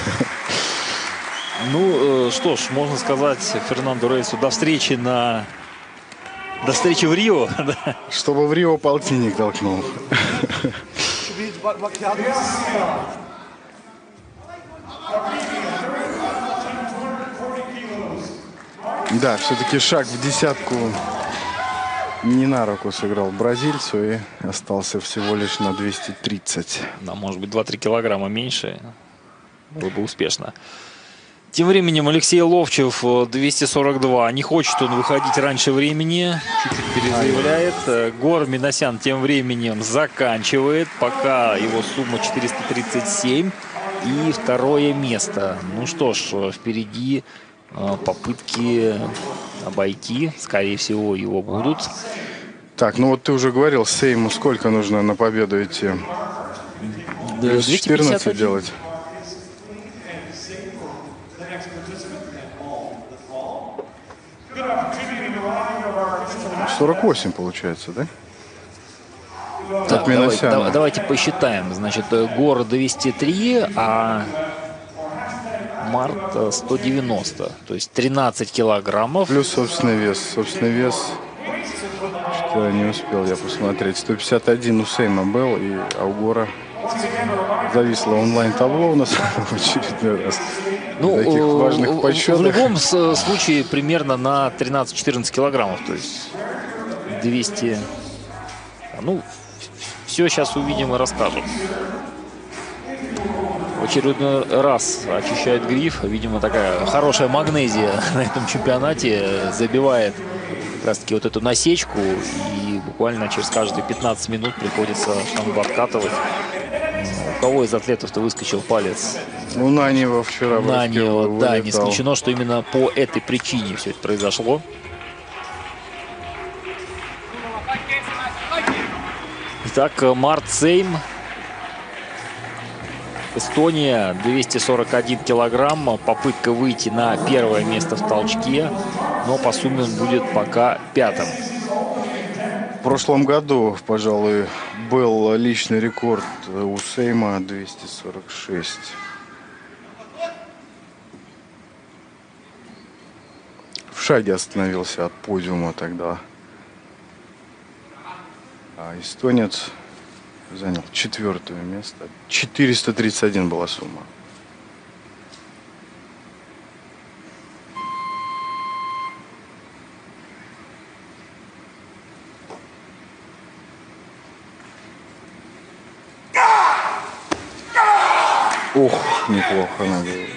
Ну, что ж, можно сказать Фернандо Рейсу до встречи в Рио. Чтобы в Рио полтинник толкнул. Да, все-таки шаг в десятку не на руку сыграл бразильцу и остался всего лишь на 230. Да, может быть, 2-3 килограмма меньше. Было бы успешно. Тем временем Алексей Ловчев 242. Не хочет он выходить раньше времени. Чуть-чуть перезаявляет. Гор Минасян тем временем заканчивает. Пока его сумма 437. И второе место. Ну что ж, впереди попытки обойти. Скорее всего, его будут. Так, ну вот ты уже говорил, Сейму сколько нужно на победу идти? Плюс 14 делать. — 48 получается, да? Так, давайте посчитаем. Значит, Гор 203, а Март 190. То есть 13 килограммов. Плюс собственный вес. Собственный вес, что не успел я посмотреть. 151 у Сейма был, а у Гора зависло онлайн-табло у нас в очередной раз. Ну, таких важных подсчетах. В любом случае примерно на 13-14 килограммов. То есть 200. Ну, все сейчас увидим и расскажем. В очередной раз очищает гриф. Видимо, такая хорошая магнезия на этом чемпионате забивает как раз таки вот эту насечку. И буквально через каждые 15 минут приходится штангу откатывать. У кого из атлетов-то выскочил палец? Ну, Нанева вчера. Нанева, да, не исключено, что именно по этой причине все это произошло. Итак, Март Сейм. Эстония, 241 килограмм. Попытка выйти на первое место в толчке. Но по сумме он будет пока пятым. В прошлом году, пожалуй, был личный рекорд у Сейма 246. В шаге остановился от подиума тогда. А эстонец занял 4-е место. 431 была сумма. Ох, неплохо нагрелось.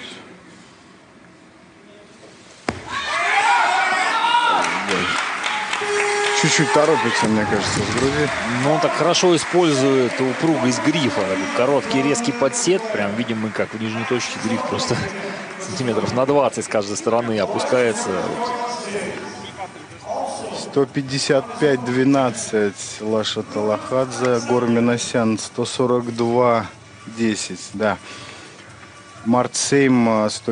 Чуть-чуть торопится, мне кажется, с груди. Но он так хорошо использует упругость грифа. Короткий резкий подсет. Прям видим мы, как в нижней точке гриф просто сантиметров на 20 с каждой стороны опускается. 155-12 Лаша Талахадзе. Гор Минасян 142-10. Да. Март Сейм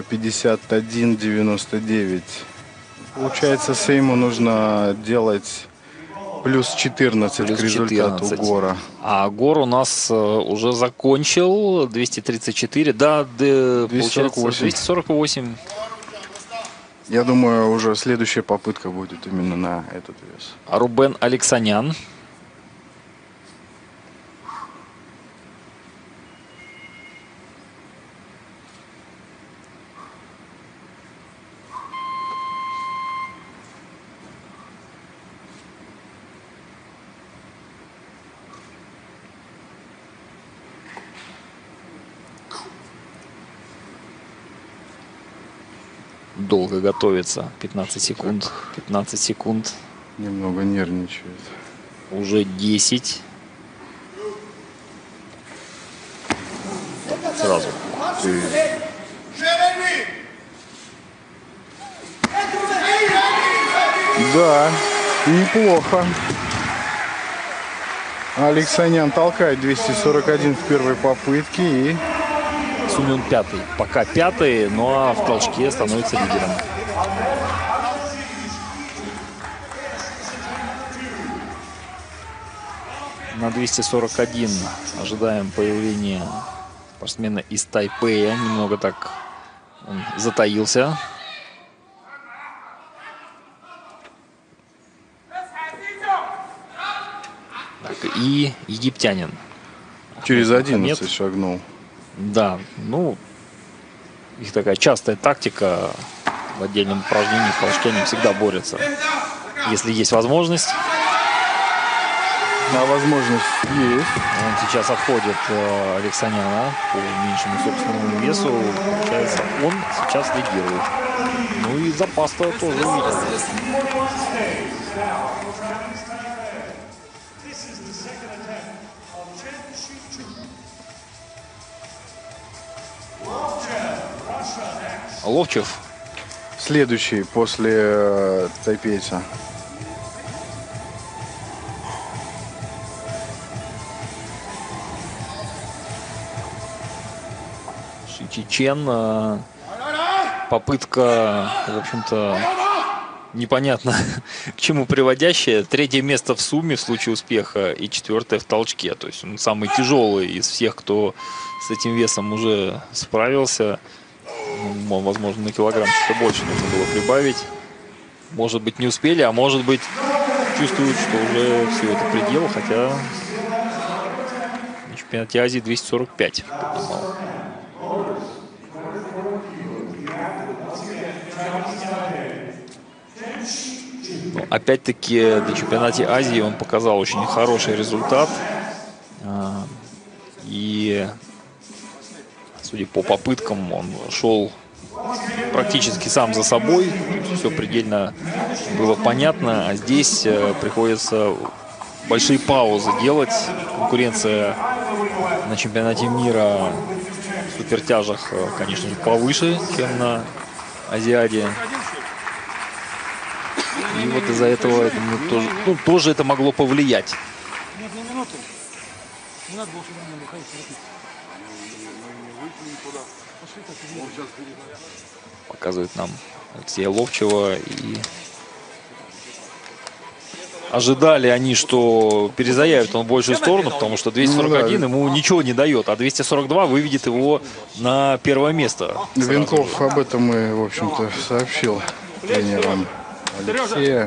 151-99. Получается, Сейму нужно делать плюс 14 к результату 14. Гора. А Гор у нас уже закончил 234. Да, 248. 248. Я думаю, уже следующая попытка будет именно на этот вес. Рубен Алексанян. долго готовится. 15 секунд. 15 секунд. Немного нервничает. Уже 10. Сразу. Ты Да, неплохо. Алексанян толкает 241 в первой попытке и Сумин пятый. Пока пятый, но в толчке становится лидером. На 241 ожидаем появления спортсмена из Тайпэя. Немного так он затаился. Так, и египтянин. через Нет. 11 шагнул. Да, ну, их такая частая тактика в отдельном упражнении, в толчке они всегда борются. Если есть возможность, А возможность есть. он сейчас обходит Алексаняна по меньшему собственному весу. Получается, он сейчас лидирует. Ну и запас-то тоже увидел. Ловчев. Следующий после тайпейца. Чечен. Попытка, в общем-то, непонятно к чему приводящая. Третье место в сумме в случае успеха и четвертое в толчке. То есть он самый тяжелый из всех, кто с этим весом уже справился. Ну, возможно, на килограммчик больше нужно было прибавить. Может быть, не успели, а может быть, чувствуют, что уже все это предел. Хотя на чемпионате Азии 245 поднимал. Но опять-таки на чемпионате Азии он показал очень хороший результат. И судя по попыткам, он шел практически сам за собой. Все предельно было понятно. А здесь приходится большие паузы делать. Конкуренция на чемпионате мира в супертяжах, конечно же, повыше, чем на Азиаде. И вот из-за этого, я думаю, тоже это могло повлиять. Показывает нам Алексея Ловчева. И ожидали они, что перезаявит он в большую сторону, потому что 241 ему ничего не дает, а 242 выведет его на первое место. Венков об этом и, в общем-то, сообщил тренерам Алексея.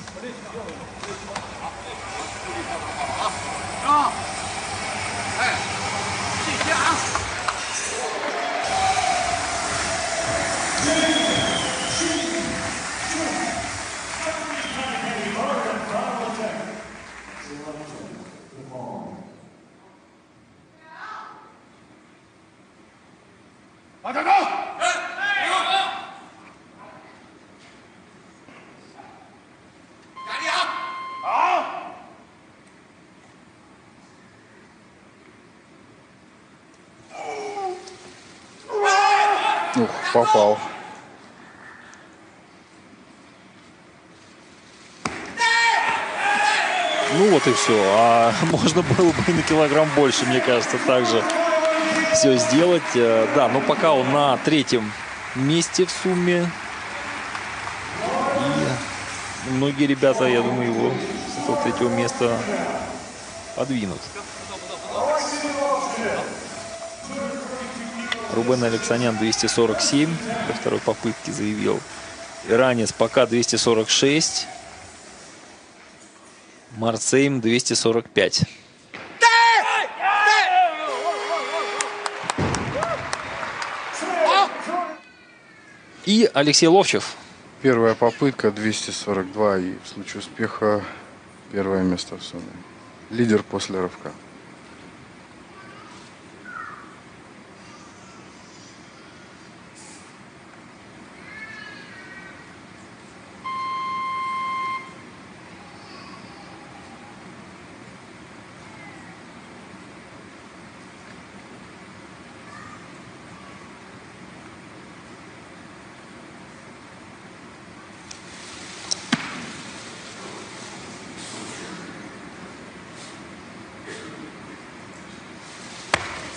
Ух, попал. Ну вот и все. А можно было бы и на килограмм больше, мне кажется, также все сделать. Да, но пока он на третьем месте в сумме. И многие ребята, я думаю, его с этого третьего места подвинут. Рубен Алексанян 247 до второй попытки заявил. Иранец пока 246. Марсейм 245. И Алексей Ловчев. Первая попытка 242 и в случае успеха первое место в сумме. Лидер после рывка.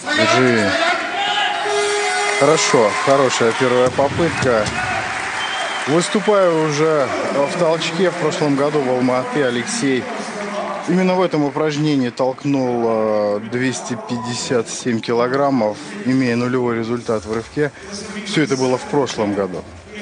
Держи. Хорошо, хорошая первая попытка. Выступая уже в толчке в прошлом году в Алма-Ате, Алексей именно в этом упражнении толкнул 257 килограммов, имея нулевой результат в рывке. Все это было в прошлом году.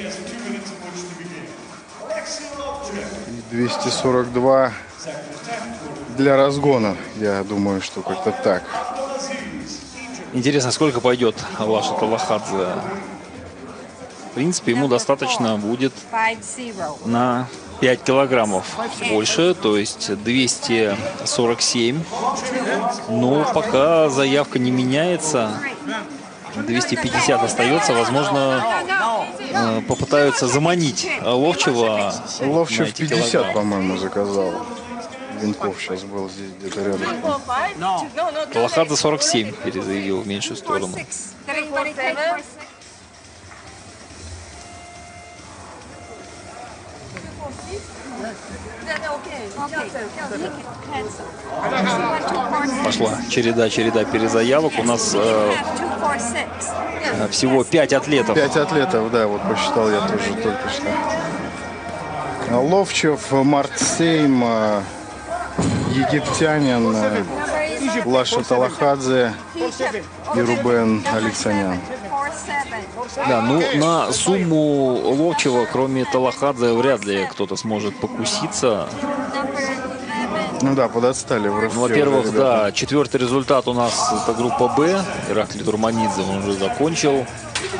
242 для разгона, я думаю, что как-то так. Интересно, сколько пойдет Лаша Талахадзе. В принципе, ему достаточно будет 5-0. на 5 килограммов больше, то есть 247. Но пока заявка не меняется, 250 остается. Возможно, попытаются заманить Ловчева. Ловчев на эти 50, килограммы. по-моему, заказал. Винков сейчас был здесь где-то рядом. Талахадзе 47 перезаявил в меньшую сторону. Everybody take 4-6. Пошла череда перезаявок. У нас всего 5 атлетов. 5 атлетов, да, вот посчитал я тоже только что. Ловчев, Мартсейм, египтянин, Лаша Талахадзе и Рубен Алексанян. Да, ну на сумму Ловчева, кроме Талахадзе, вряд ли кто-то сможет покуситься. Ну да, подотстали в рывке. Ну, во-первых, уже, да, четвертый результат у нас это группа Б. Иракли Турманидзе, он уже закончил.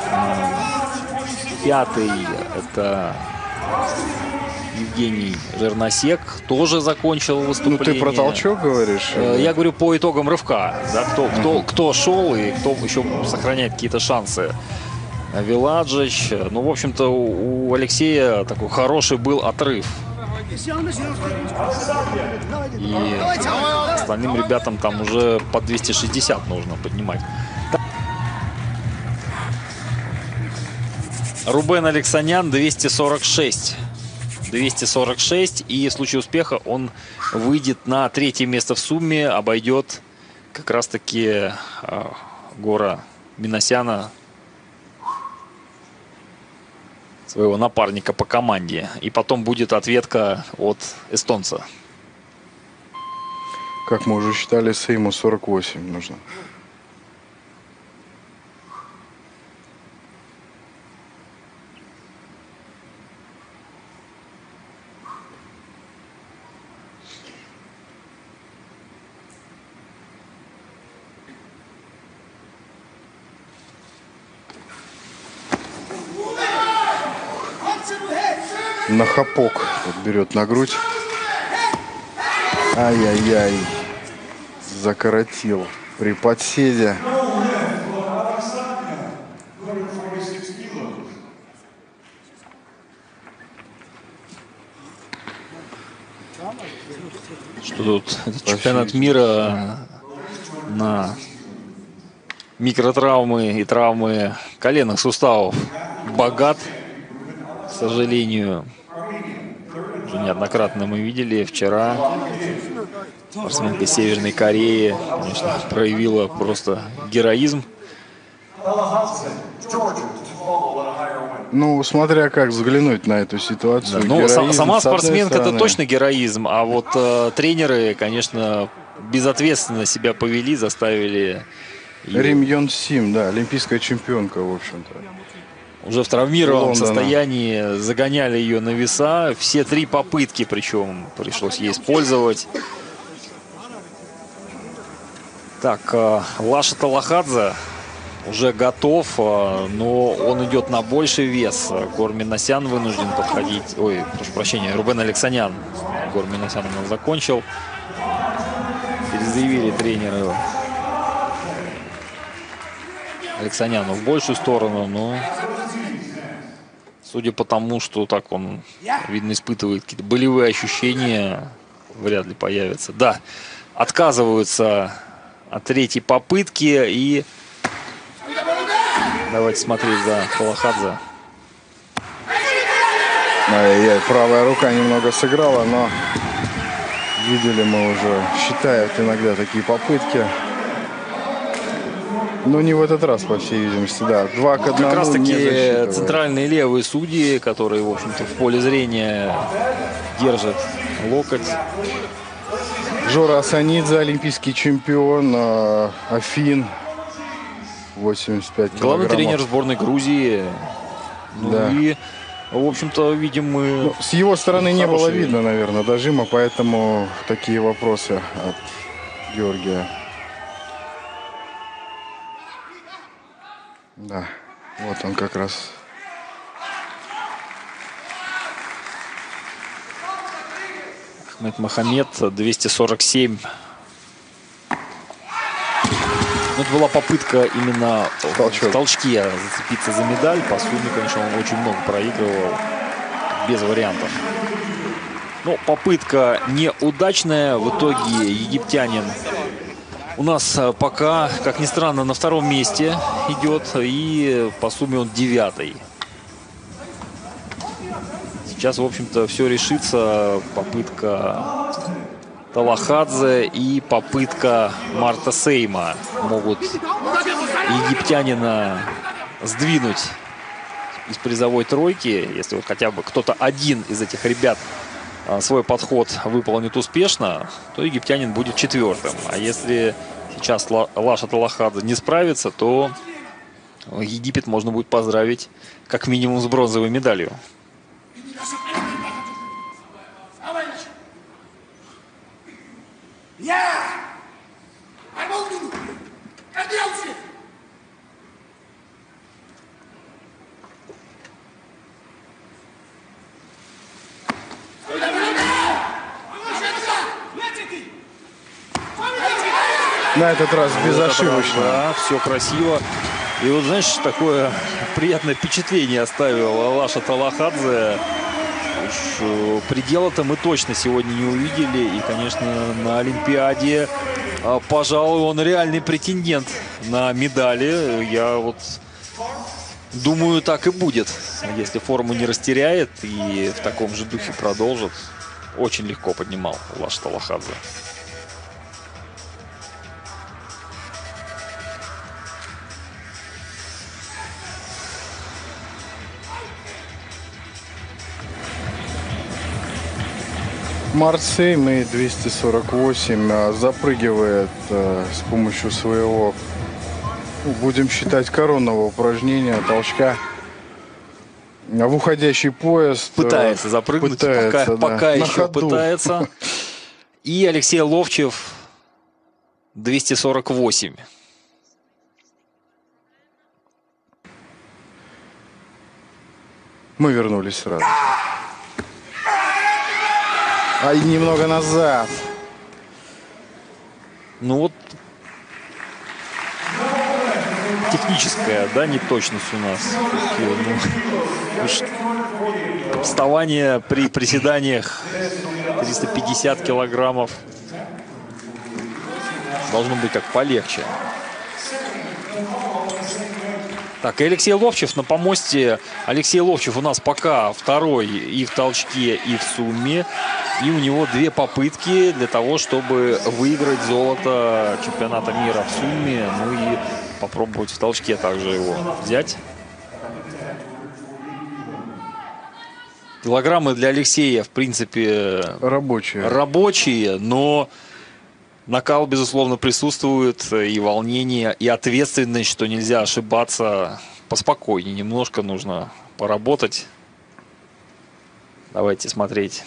Пятый это Евгений Жерносек, тоже закончил Ну выступление. ты про толчок говоришь? Я говорю по итогам рывка. Да, кто шел и кто еще сохраняет какие-то шансы. Виладжич. Ну, в общем-то, у Алексея такой хороший был отрыв. И остальным ребятам там уже по 260 нужно поднимать. Рубен Алексанян 246. 246. И в случае успеха он выйдет на третье место в сумме. Обойдет как раз-таки Гора Минасяна, своего напарника по команде. И потом будет ответка от эстонца. Как мы уже считали, Сейму 48 нужно. На хапок вот берет на грудь. Ай-яй-яй. Закоротил при подседе. Что тут? Это чемпионат мира на микротравмы и травмы коленных суставов богат, к сожалению. Уже неоднократно мы видели вчера. Спортсменка Северной Кореи, конечно, проявила просто героизм. Ну, смотря как взглянуть на эту ситуацию. Ну, Героизм, сама с одной спортсменка это стороны. точно героизм, а вот тренеры, конечно, безответственно себя повели, заставили ее Рим Йон Сим, да, олимпийская чемпионка, в общем-то. уже в травмированном Лондона. состоянии загоняли ее на веса. Все 3 попытки, причем, пришлось ей использовать. Так, Лаша Талахадзе уже готов, но он идет на больший вес. Гор Минасян вынужден подходить. Ой, прошу прощения, Рубен Алексанян. Гор Минасян у нас закончил. Перезаявили тренеры Алексаняну в большую сторону, но судя по тому, что так он, видно, испытывает какие-то болевые ощущения, вряд ли появится. Да, отказываются от третьей попытки. И давайте смотреть за Талахадзе. Ай-яй, правая рука немного сыграла, но видели мы уже, считают иногда такие попытки. Но не в этот раз, по всей видимости, да. 2 к 1 Как раз не таки засчитывают. центральные левые судьи, которые, в общем-то, в поле зрения держат локоть. Жора Асанидзе, олимпийский чемпион, Афин, 85 Главный килограммов. тренер сборной Грузии. Ну Да. и, в общем-то, видим мы... Ну, с его стороны не было хороший- видно, наверное, дожима, поэтому такие вопросы от Георгия. Да, вот он как раз. Ахмед Мохаммед, 247. Ну, это была попытка именно Толчок. в толчке зацепиться за медаль. По сумме, конечно, он очень много проигрывал. Без вариантов. Но попытка неудачная. В итоге египтянин у нас пока, как ни странно, на втором месте идет. И по сумме он 9-й. Сейчас, в общем-то, все решится. Попытка Талахадзе и попытка Марта Сейма могут египтянина сдвинуть из призовой тройки. Если вот хотя бы кто-то один из этих ребят свой подход выполнит успешно, то египтянин будет 4-м. А если сейчас Лаша Талахадзе не справится, то Египет можно будет поздравить как минимум с бронзовой медалью. На этот раз безошибочно. Да, все красиво. И вот, знаешь, такое приятное впечатление оставил Лаша Талахадзе. Уж предела-то мы точно сегодня не увидели. И, конечно, на Олимпиаде, пожалуй, он реальный претендент на медали. Я вот думаю, так и будет. Если форму не растеряет и в таком же духе продолжит. Очень легко поднимал Лаша Талахадзе. Марсей, мы 248, запрыгивает с помощью своего, ну, будем считать, коронного упражнения, толчка в уходящий поезд. Пытается запрыгнуть, Пытается, да. пока На еще ходу. пытается. И Алексей Ловчев 248. Мы вернулись сразу. А и немного назад. Ну вот техническая, да, неточность у нас. Ну, уж вставание при приседаниях 350 килограммов должно быть как полегче. Так, и Алексей Ловчев на помосте. Алексей Ловчев у нас пока второй и в толчке, и в сумме. И у него 2 попытки для того, чтобы выиграть золото чемпионата мира в сумме. Ну и попробовать в толчке также его взять. Килограммы для Алексея, в принципе, рабочие, но накал, безусловно, присутствует, и волнение, и ответственность, что нельзя ошибаться. Поспокойнее немножко нужно поработать. Давайте смотреть.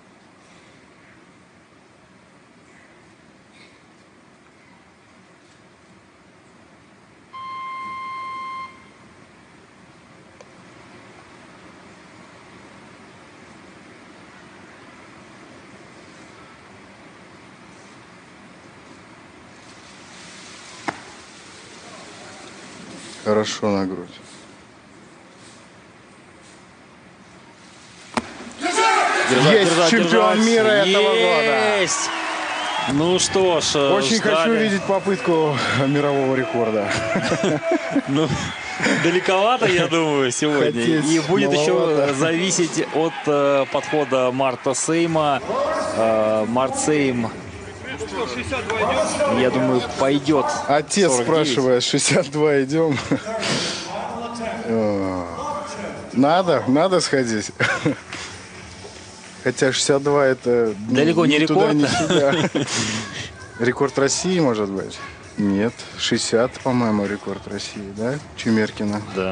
Хорошо на грудь. Есть чемпион мира этого года. Есть! Ну что ж, Очень хочу увидеть попытку мирового рекорда. Ну, далековато, я думаю, сегодня. Хотеть И будет еще маловато. зависеть от подхода Марта Сейма. Март Сейм Я думаю, пойдет. Отец 49. спрашивает, 62 идем. Надо сходить. Хотя 62 это Далеко не ни туда, рекорд. ни сюда. Рекорд России, может быть? Нет, 60, по-моему, рекорд России, да? Чумеркина. Да.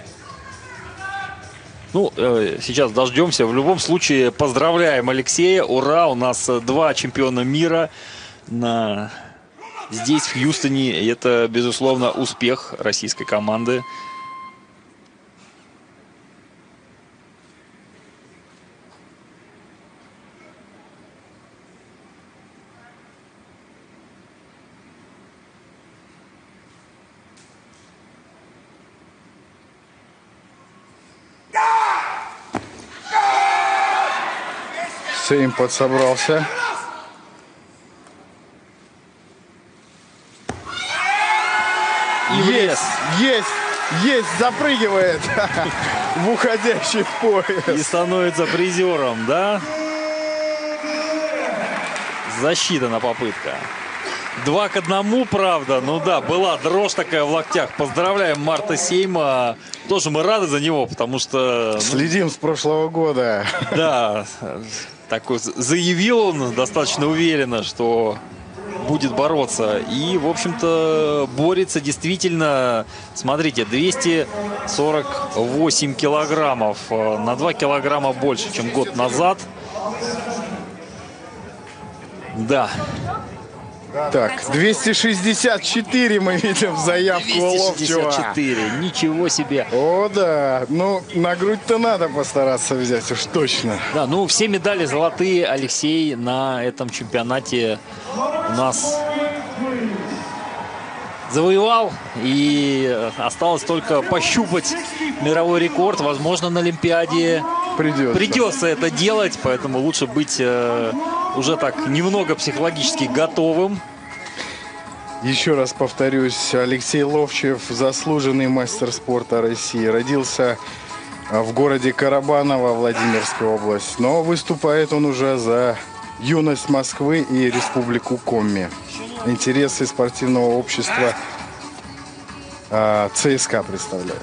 Ну, сейчас дождемся. В любом случае, поздравляем Алексея. Ура, у нас 2 чемпиона мира здесь, в Хьюстоне. И это, безусловно, успех российской команды. Сейм подсобрался. Есть, запрыгивает в уходящий в пояс. И становится призером, да? Засчитана попытка. 2-1, правда. Ну да, была дрожь такая в локтях. Поздравляем Марта Сейма. Тоже мы рады за него, потому что... Следим с прошлого года. Да, такой заявил он достаточно уверенно, что будет бороться. И, в общем-то, борется действительно. Смотрите, 248 килограммов. На 2 килограмма больше, чем год назад. Да. Так, 264 мы видим заявку Ловчева. 264, ничего себе. О, да. Ну, на грудь-то надо постараться взять, уж точно. Да, ну все медали золотые Алексей на этом чемпионате у нас завоевал. И осталось только пощупать мировой рекорд. Возможно, на Олимпиаде придется это делать. Поэтому лучше быть уже так немного психологически готовым. Еще раз повторюсь, Алексей Ловчев, заслуженный мастер спорта России. Родился в городе Карабаново, Владимирская область. Но выступает он уже за юность Москвы и Республику Коми. Интересы спортивного общества ЦСКА представляет.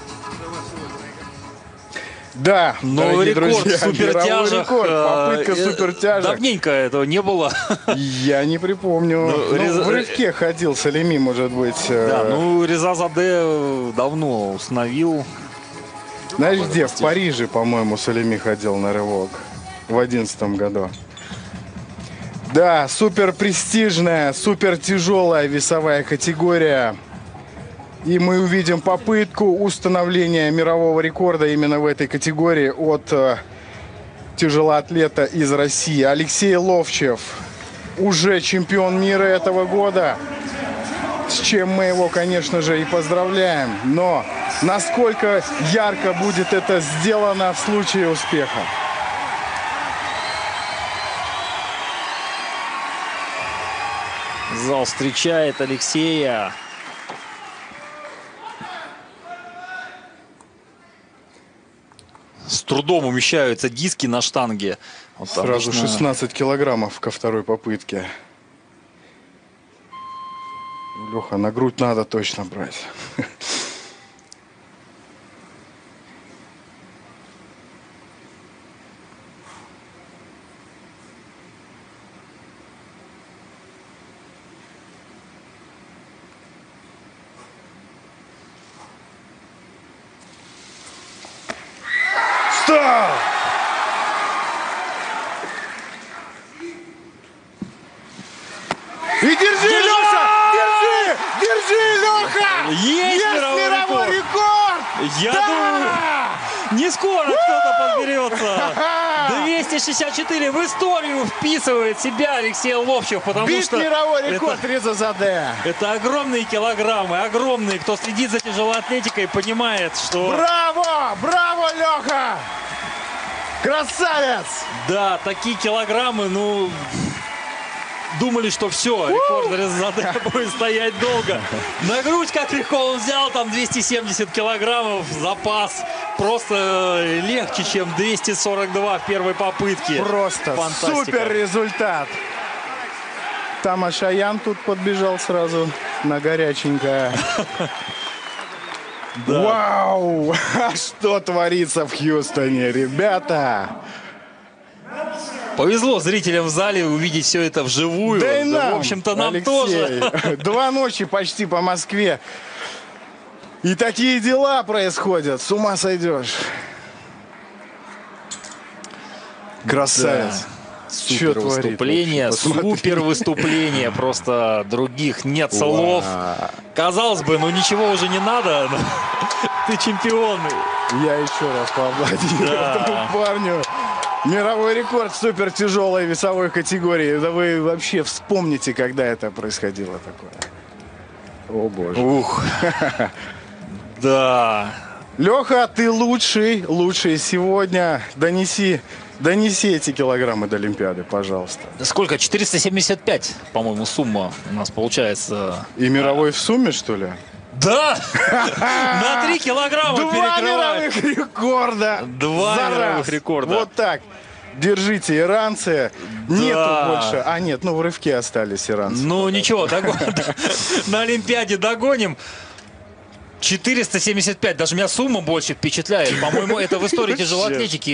Да, новый рекорд друзья, в супертяжах. Попытка супертяжек. Давненько этого не было. Я не припомню. В рывке ходил Салими, может быть. Да, ну Реза Заде давно установил. Знаешь где? В Париже, по-моему, Салими ходил на рывок. В 2011 году. Да, супер престижная, супер тяжелая весовая категория. И мы увидим попытку установления мирового рекорда именно в этой категории от тяжелоатлета из России. Алексей Ловчев, уже чемпион мира этого года, с чем мы его, конечно же, и поздравляем. Но насколько ярко будет это сделано в случае успеха? Зал встречает Алексея. С трудом умещаются диски на штанге. Вот сразу обычно... 16 килограммов ко второй попытке. Леха, на грудь надо точно брать. И держи, Леша! Держи, Леха! Есть мировой рекорд! Я думаю, не скоро кто-то подберется. 264 в историю вписывает себя Алексей Ловчев, потому что мировой рекорд Реза Заде. Это огромные килограммы, огромные. Кто следит за тяжелой атлетикой, понимает, что... Браво! Браво, Леха! Красавец! Да, такие килограммы, ну... Думали, что все, рекорд Реза Заде будет стоять долго. На грудь как легко он взял, там 270 килограммов, запас. Просто легче, чем 242 в первой попытке. Просто фантастика. супер результат. Там Ашаян тут подбежал сразу на горяченькое. Вау! Что творится в Хьюстоне, ребята? Повезло зрителям в зале увидеть все это вживую. Да и нам, в общем-то, нам Алексей. тоже. 2 ночи почти по Москве. И такие дела происходят. С ума сойдешь. Красавец. Чё Супер творит выступление, вообще? Посмотри. супер выступление. Просто других нет слов. Казалось бы, ну ничего уже не надо. Ты чемпион. Я еще раз поаплодирую Да. этому парню. Мировой рекорд в супер тяжелой весовой категории. Да вы вообще вспомните, когда это происходило такое. О боже. Ух. Да. Леха, ты лучший сегодня. Донеси эти килограммы до Олимпиады, пожалуйста. Сколько? 475, по-моему, сумма у нас получается. И мировой в сумме, что ли? Да! На 3 килограмма 2 перекрывает. мировых рекорда! 2 за мировых раз. рекорда. Вот так. Держите, иранцы. Нету больше. А, нет, ну в рывке остались иранцы. Ну ничего, на Олимпиаде догоним. 475, даже меня сумма больше впечатляет. По-моему, это в истории тяжелой атлетики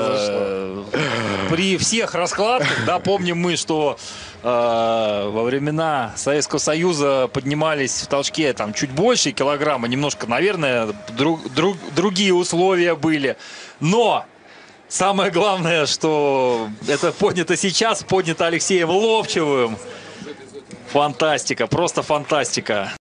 при всех раскладках. Да, помним мы, что во времена Советского Союза поднимались в толчке там чуть больше килограмма, немножко, наверное, другие условия были. Но самое главное, что это поднято сейчас, поднято Алексеем Ловчевым. Фантастика, просто фантастика.